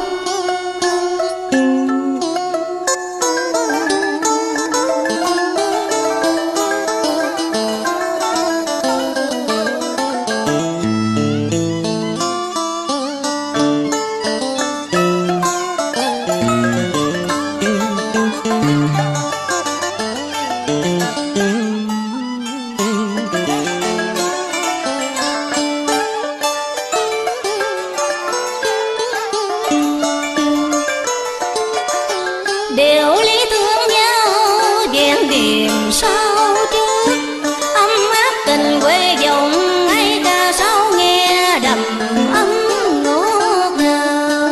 Đều lý thương nhau vẹn điềm sau trước, ấm áp tình quê dòng ngay ca sau nghe đầm ấm ngọt ngào.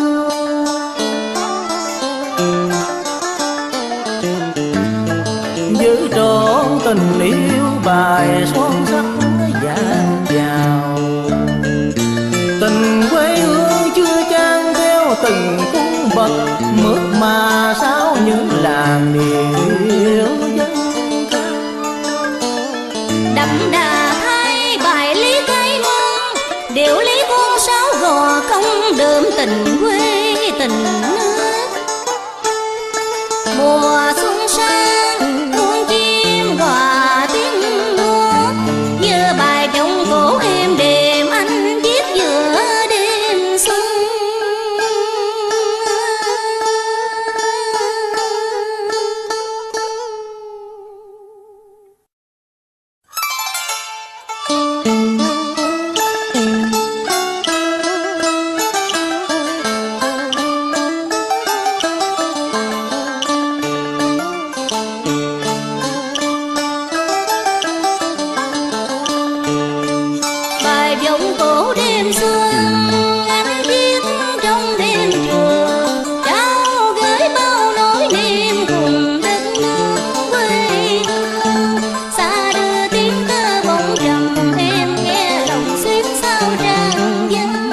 Giữ trọn tình yêu bài son sắc vàng vào, tình quê hương chưa chan theo từng cung bậc, mượt mà sao những làn điệu dân ca.
Đậm đà thay bài lý cây mơ, điệu lý con sáo gò công đượm tình quê tình nước. Mùa xuân sang muôn chim hòa tiếng hót, như bài trong cổ êm đềm anh viết giữa đêm xuân. Bài vọng cổ đêm xuân anh viết trong đêm trường, trao gửi bao nỗi niềm cùng đất nước quê hương. Xa đưa tiếng thơ bóng trầm em nghe lòng xuyên sao tràn dân.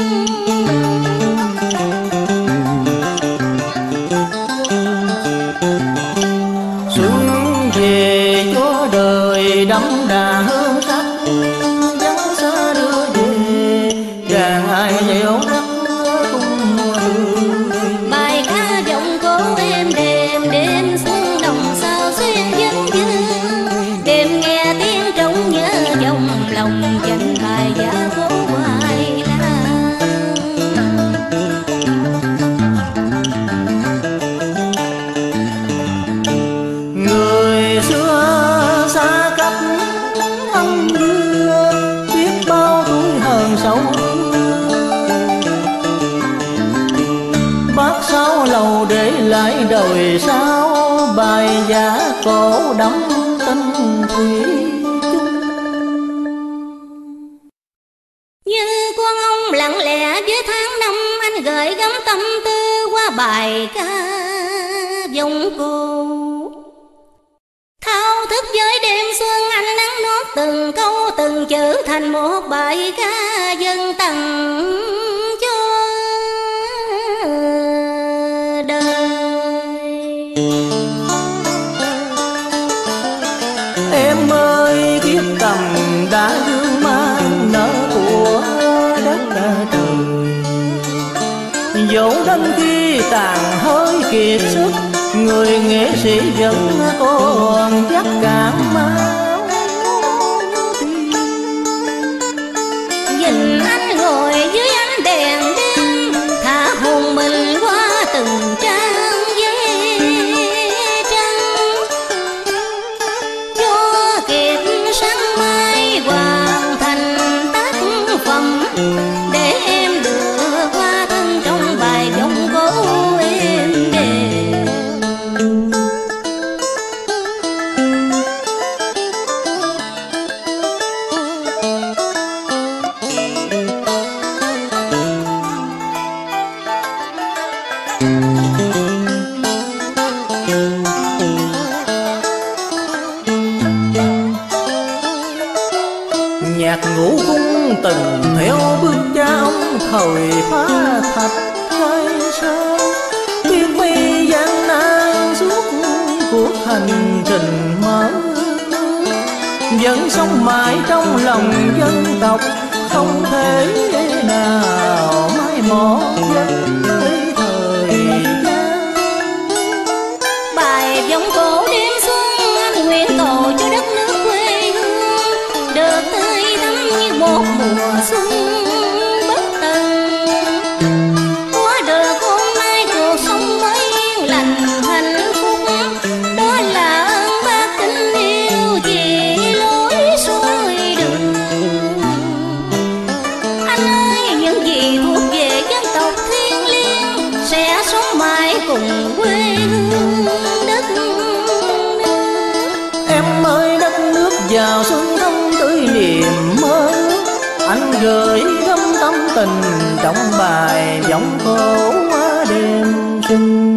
Xuân về cho đời đậm đà hương sắc, vắng xa đưa về chàng ai dẻo rắc cung đường.
Bài ca vọng cổ êm đềm đêm xuân đồng sao xuyên dân dương, đêm nghe tiếng trống nhớ dòng lòng dành bài giá phố hoài la.
Người xưa xa cách âm đưa, biết bao tuổi hờn sầu. Bác sáu lầu để lại đời sau, bài giá cổ đắm tình thủy chung.
Như con ông lặng lẽ dưới tháng năm, anh gửi gắm tâm tư qua bài ca vòng cổ. Thao thức với đêm xuân anh nắng nót từng câu từng chữ thành một bài ca dân tặng cho đời.
Em ơi kiếp tầm đã gương mang nở của đất trời, dẫu đến khi tàn hơi kiệt sức, người nghệ sĩ vẫn còn dắt cảm máu. Nhạc ngũ cung từng theo bước cha ông thời phá thạch khai sơn, biết mi gian nan suốt cuộc hành trình mới, vẫn sống mãi trong lòng dân tộc, không thể nào mãi một với thời gian.
Bài vọng cổ đêm xuân anh nguyện cầu cho đất nước quê hương được tươi thắm như một mùa xuân bất tận. Có được hôm nay cuộc sống mới yên lành hạnh phúc, đó là ơn bác tình yêu vì lối xuôi đường. Anh ơi, những gì thuộc về dân tộc thiêng liêng sẽ sống mãi cùng quê hương đất nước.
Em ơi, đất nước giàu xuân thắm tươi niềm mơ, anh gửi gắm tâm tình trong bài vọng cổ đêm xuân.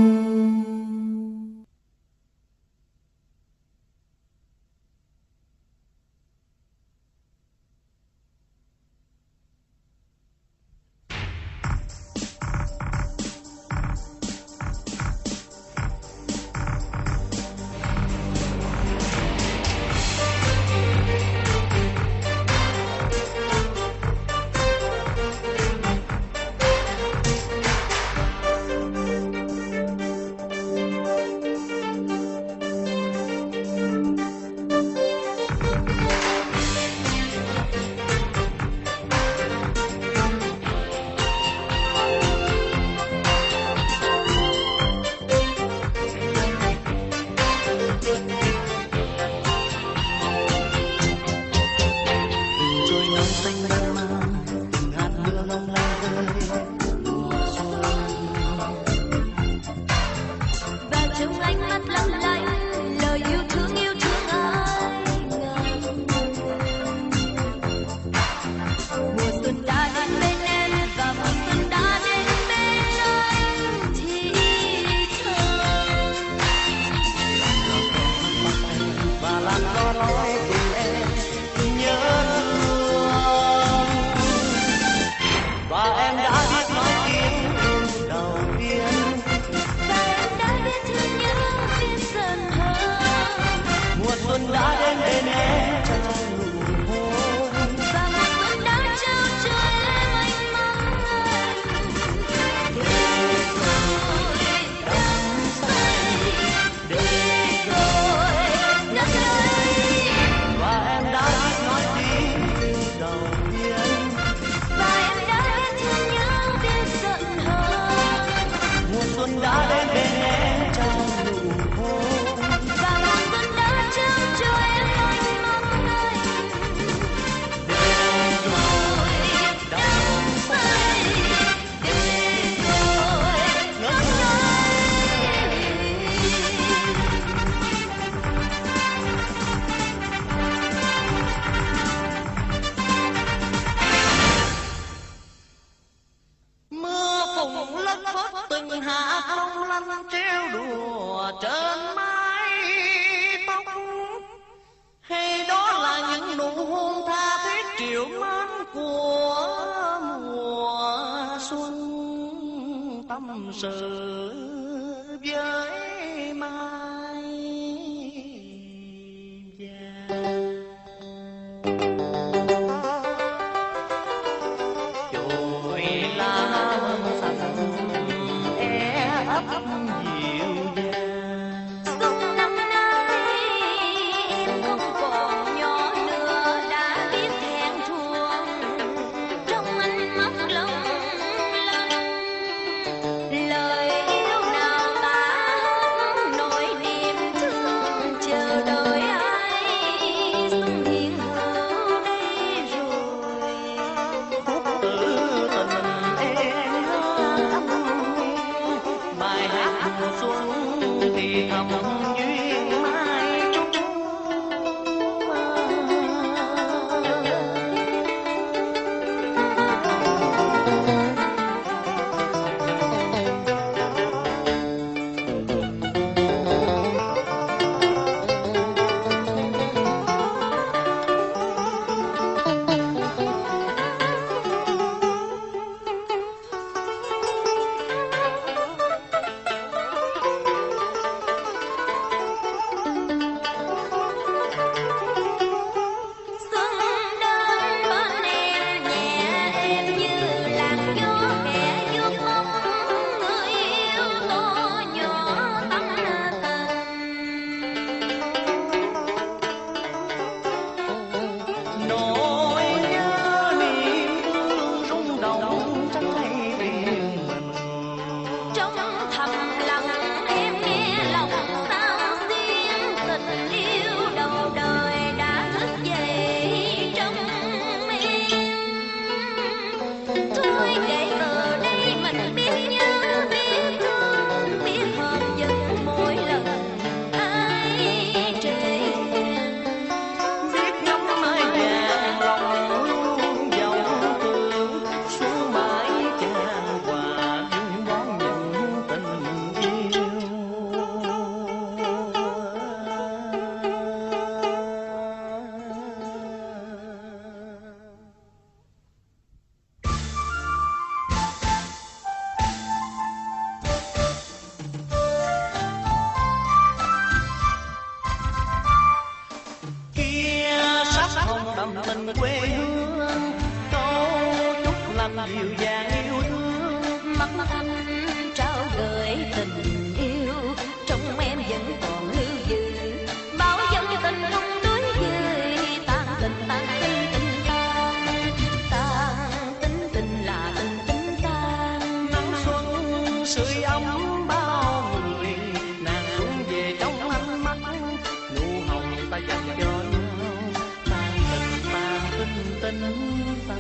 sưởi ấm bao người. Nàng luôn về trong ánh mắt, nụ hồng ta dành cho nhau, tan tình tình ta.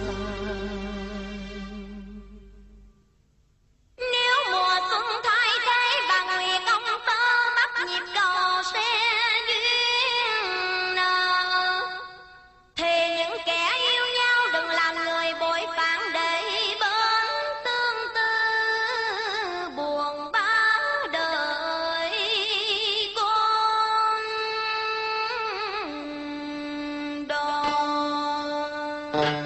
Nếu mùa xuân thay thế bà Nguyệt công tơ bắt nhịp cầu xe duyên nợ, thì những kẻ yêu nhau đừng làm người bội phản để bên tương tư buồn bã đời con đò.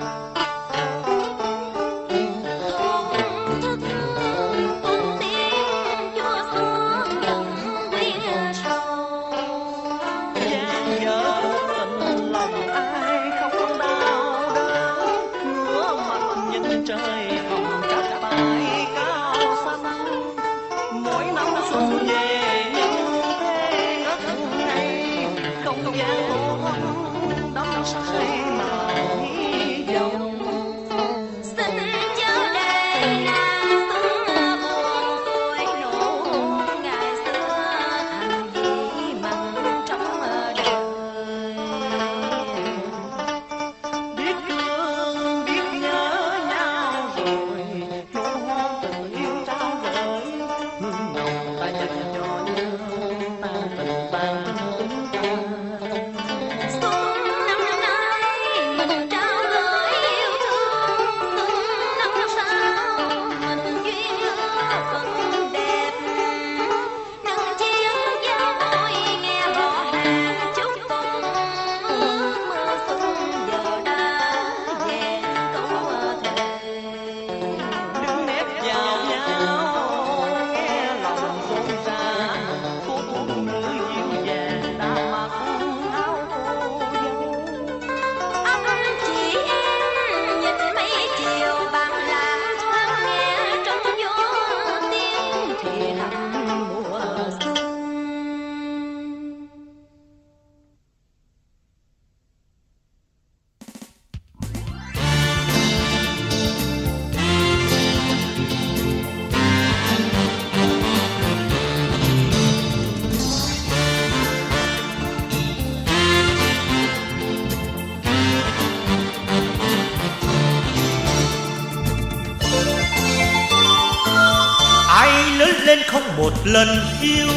Lên không một lần yêu,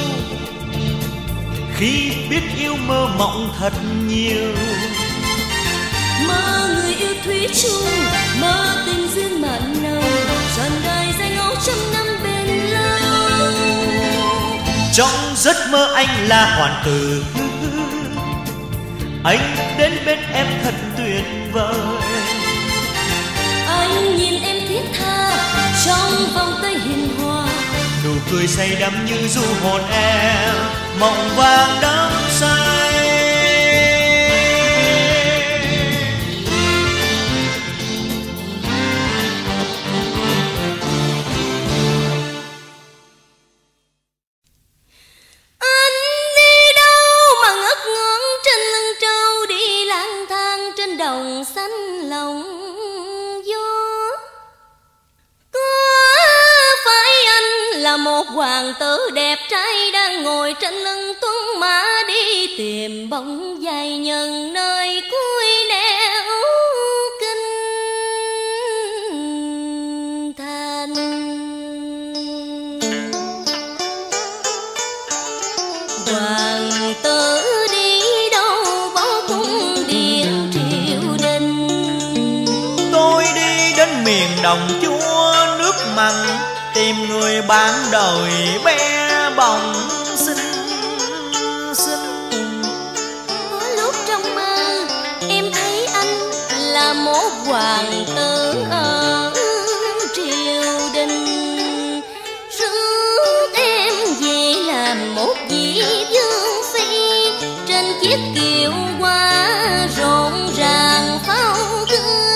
khi biết yêu mơ mộng thật nhiều.
Mơ người yêu thủy chung, mơ tình duyên mặn nồng, trọn đời danh ngẫu trăm năm bền lâu.
Trong giấc mơ anh là hoàng tử, anh đến bên em thật tuyệt vời.
Anh nhìn em thiết tha trong vòng tay hiền hòa,
nụ cười say đắm như du hồn em mộng vàng đắm say.
Anh đi đâu mà ngất ngưỡng trên lưng trâu, đi lang thang trên đồng xanh lòng gió. Là một hoàng tử đẹp trai đang ngồi trên lưng tuấn mã, đi tìm bóng dài nhân nơi cuối nẻo kinh thành. Hoàng tử đi đâu bỏ cung điện triều đình.
Tôi đi đến miền đồng chúa nước mặn, tìm người bạn đời bé bỏng xinh xinh.
Có lúc trong mơ em thấy anh là một hoàng tử ở triều đình, rước em về làm một vị vương phi trên chiếc kiệu hoa rộn ràng pháo cưới.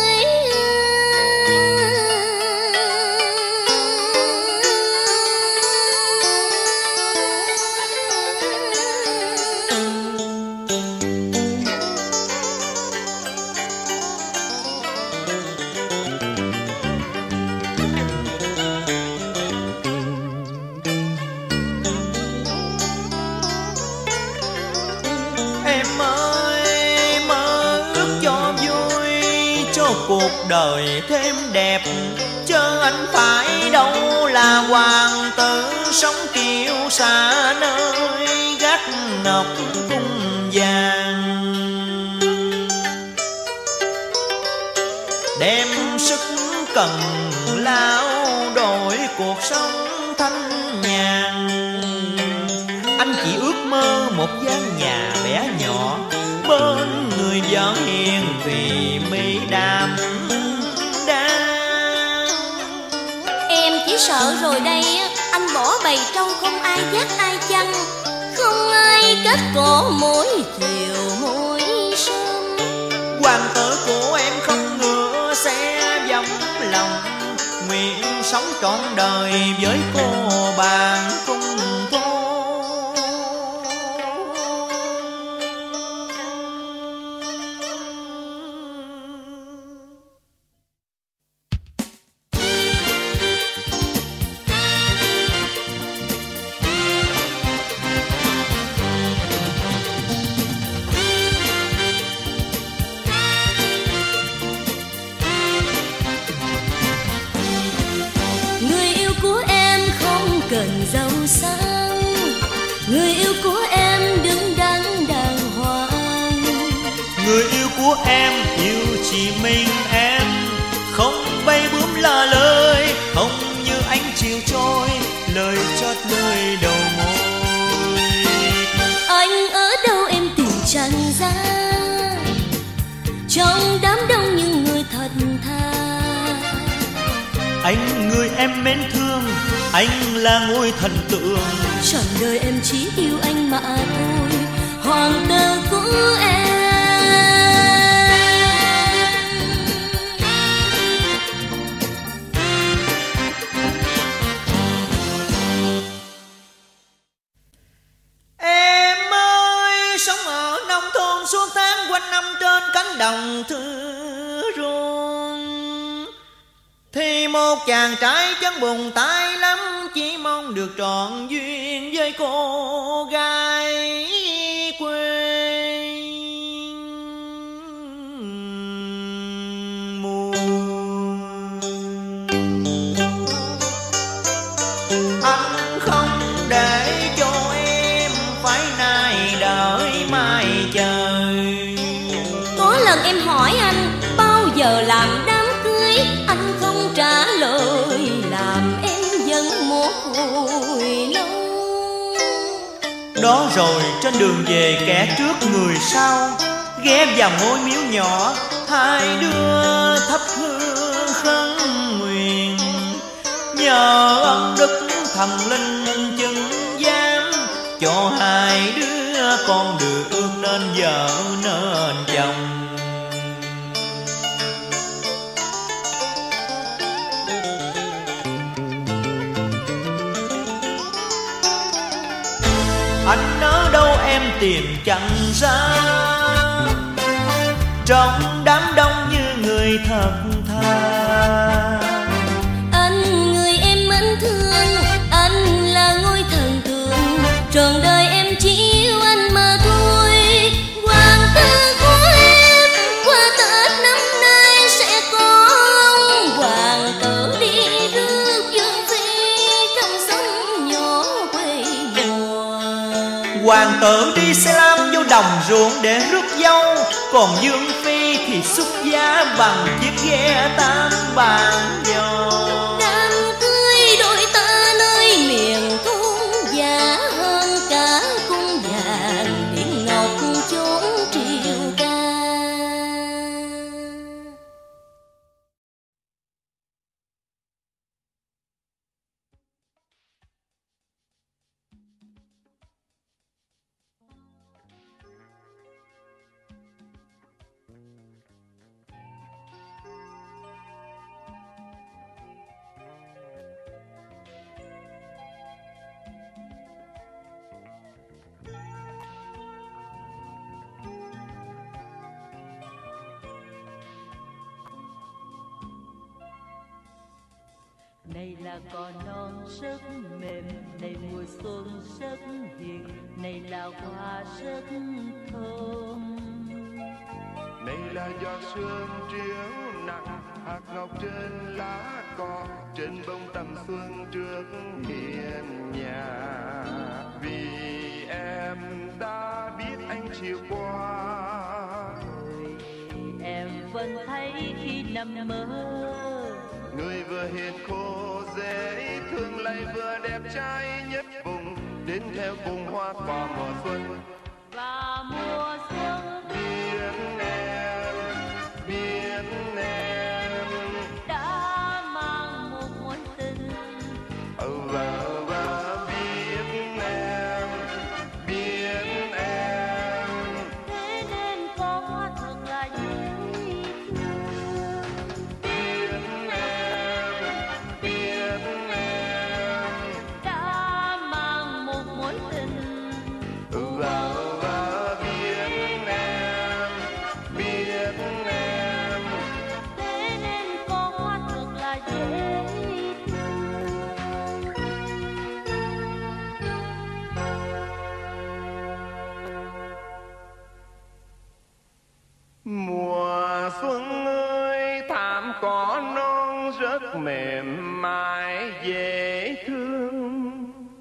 cuộc đời thêm đẹp, chớ anh phải đâu là hoàng tử sống kiêu xa nơi gác ngọc cung vàng. Đem sức cần lao đổi cuộc sống thanh nhàn. Anh chỉ ước mơ một gian nhà bé nhỏ, bên người vợ hiền vì mỹ đạm đang.
Em chỉ sợ rồi đây anh bỏ bầy trâu không ai dắt ai chăn, không ai kết cổ mỗi chiều mỗi sớm.
Hoàng tử của em không ngựa xe vòng lòng, nguyện sống trọn đời với cô bạn cung thôn.
Cần giàu sang, người yêu của em đứng đắn đàng hoàng.
Người yêu của em yêu chỉ mình em, không bay bướm là lời, không như ánh chiều trôi lời chót lời đầu môi.
Anh ở đâu em tìm chẳng ra, trong đám đông những người thật thà.
Anh người em mến thương, anh là ngôi thần tượng.
Trọn đời em chỉ yêu anh mà thôi, hoàng tử của em.
Em ơi, sống ở nông thôn suốt tháng quanh năm trên cánh đồng thưa ruộng, thì một chàng trai chân buồn tay lắm, chỉ mong được trọn duyên với cô gái quê mùa. Anh không để cho em phải nay đợi mai chờ.
Có lần em hỏi anh bao giờ làm đám cưới, anh không trả lời làm em vẫn một hồi lâu.
Đó rồi trên đường về kẻ trước người sau, ghé vào ngôi miếu nhỏ, hai đứa thắp hương khấn nguyện, nhờ ân đức thần linh chứng giám, cho hai đứa con được nên vợ nên chồng. Anh ở đâu em tìm chẳng ra, trong đám đông như người thật thà.
Anh người em mến thương, anh là ngôi thần tượng, trọn đời em chỉ yêu anh mà thôi. Hoàng tử của em qua Tết năm nay sẽ có ông hoàng tử đi rước dương phi trong sông nhỏ quê mùa.
Hoàng tử đi xe lam vô đồng ruộng để rước dâu, còn dương phi thì xuất giá bằng chiếc ghe tam bàn giò.
Đám cưới đôi ta nơi miền thôn giá hơn cả cung vàng điện ngọc chốn triều ca.
Này là cỏ non rất mềm, này mùa xuân rất hiền, này là hoa rất thơm.
Này là giọt sương triểu nặng hạt ngọc trên lá cỏ, trên bông tầm xuân trước hiên nhà. Vì em đã biết anh chiều qua,
em vẫn thấy khi nằm mơ.
Người vừa hiền khô dễ thương lại vừa đẹp trai nhất vùng, đến theo cùng hoa cỏ mùa xuân.
Và mùa xuân
biết em
đã mang một mối tình.
và biết em
Thế nên có thật là dễ thương.
biết em
Đã mang một mối tình.
và biết em
Thế nên có thật là dễ thương.
mùa xuân ơi, thảm cỏ non rất mềm mại dễ thương.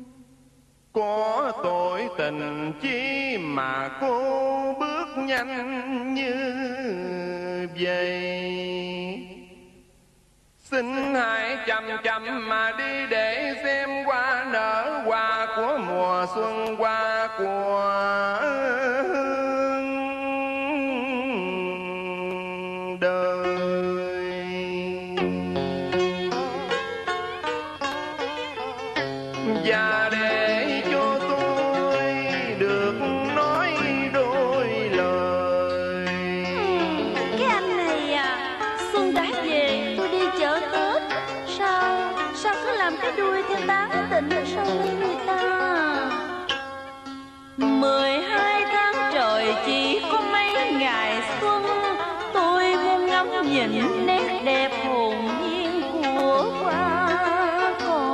Có tội tình chi mà cô bước nhanh như vậy. Xin hãy chậm chậm mà đi để xem hoa nở, hoa của mùa xuân, hoa của đời. Và để cho tôi được nói đôi lời.
Cái anh này à, xuân đã về tôi đi chợ Tết, sao cứ làm cái đuôi theo tán tỉnh sau lưng người ta.
12 tháng trời chỉ có mấy ngày xuân, tôi muốn ngắm nhìn nét đẹp hồn nhiên của hoa cỏ.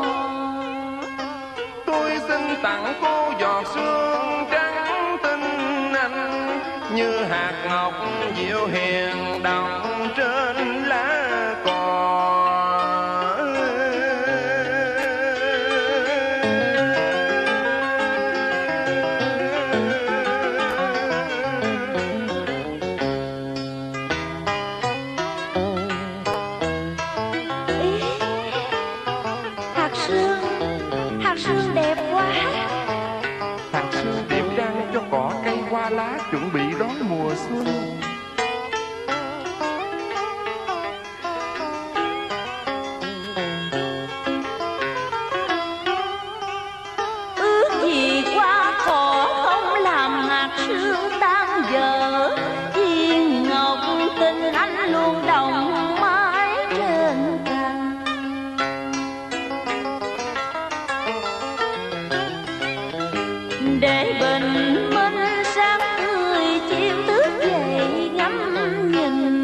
Tôi xin tặng cô giọt sương trắng tinh anh, như hạt ngọc dịu hiền đọng trên lá cỏ.
Hạt sương đẹp quá.
Hạt sương điểm trăng cho cỏ cây hoa lá chuẩn bị đón mùa xuân.
Ước gì hoa cỏ không làm hạt sương tan vỡ, viên ngọc tình anh luôn đồng mãi trên cành. Để bình minh sáng tươi chiều thức dậy ngắm nhìn.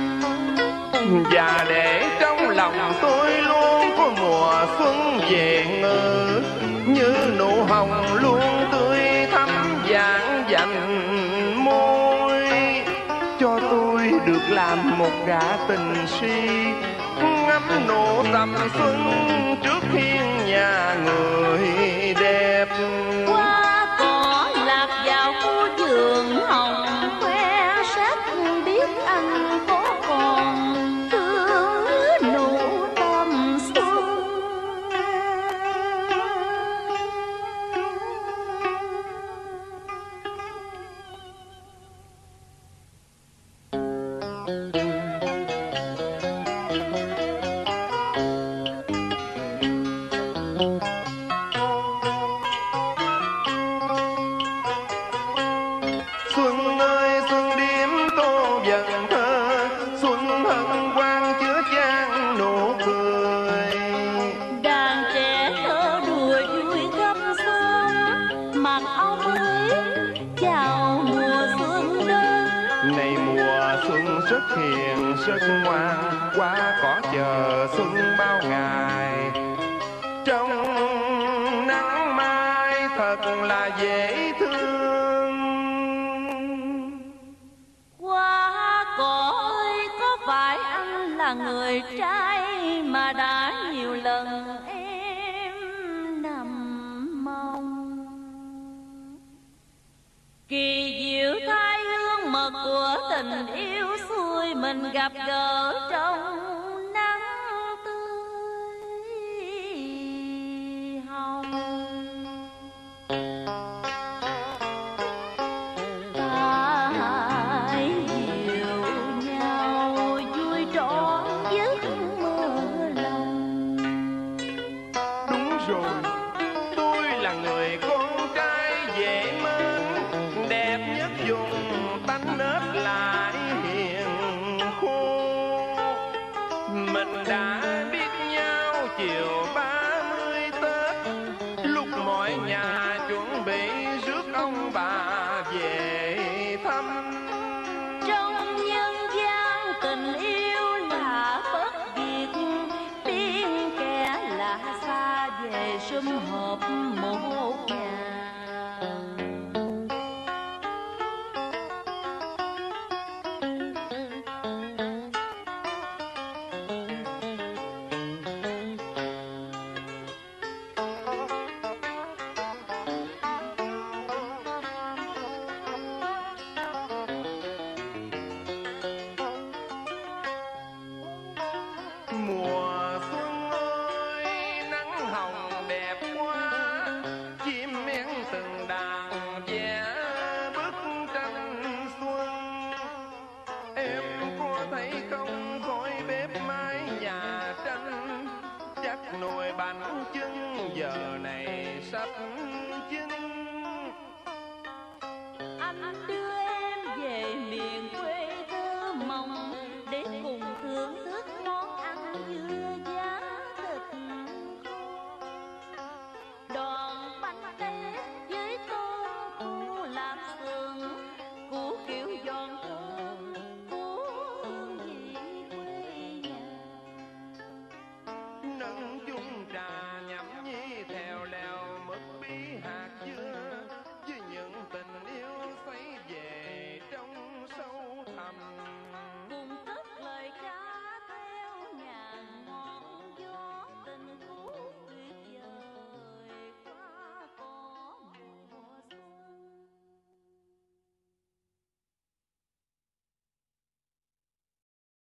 Và để trong lòng tôi luôn có mùa xuân về ngỡ, như nụ hồng luôn tươi thắm vàng dành môi. Cho tôi được làm một gã tình si, ngắm nụ tầm xuân trước hiên nhà người đẹp.
Hoa cỏ lạc vào khu vườn hồng khoe sắc, biết anh có còn thương nụ tầm xuân.
Xuân ơi xuân điếm tô dần thơ, xuân hân hoan chứa chan nụ cười.
Đàn trẻ thơ đùa vui khắp xóm, mặc áo mới chào mùa xuân đến.
Này mùa xuân rất hiền rất ngoan, qua cỏ chờ xuân bao ngày. Trong nắng mai thật là dễ thương.
Hoa cỏ ơi có phải anh người trai mà đã nhiều lần em nằm mong. Kỳ diệu thay hương mật của tình yêu xuôi mình gặp gỡ trong nắng tươi hồng. Phải dìu nhau vui trọn giấc mơ lòng.
Đúng rồi, tôi là người con trai dễ mến, đẹp nhất dùng tánh nết lại hiền khô. Mình đã biết nhau chiều 30 Tết, lúc mọi nhà chuẩn bị rước ông bà về thăm.
Trong nhân gian tình yêu là bất diệt, tiếng kẻ lạ xa về sum họp một nhà.
Mùa xuân ơi nắng hồng đẹp quá, chim én từng đàn vẽ bức tranh xuân. Em có thấy không khói bếp mái nhà tranh, chắc nồi bánh chưng giờ này sắp chín.
Anh đưa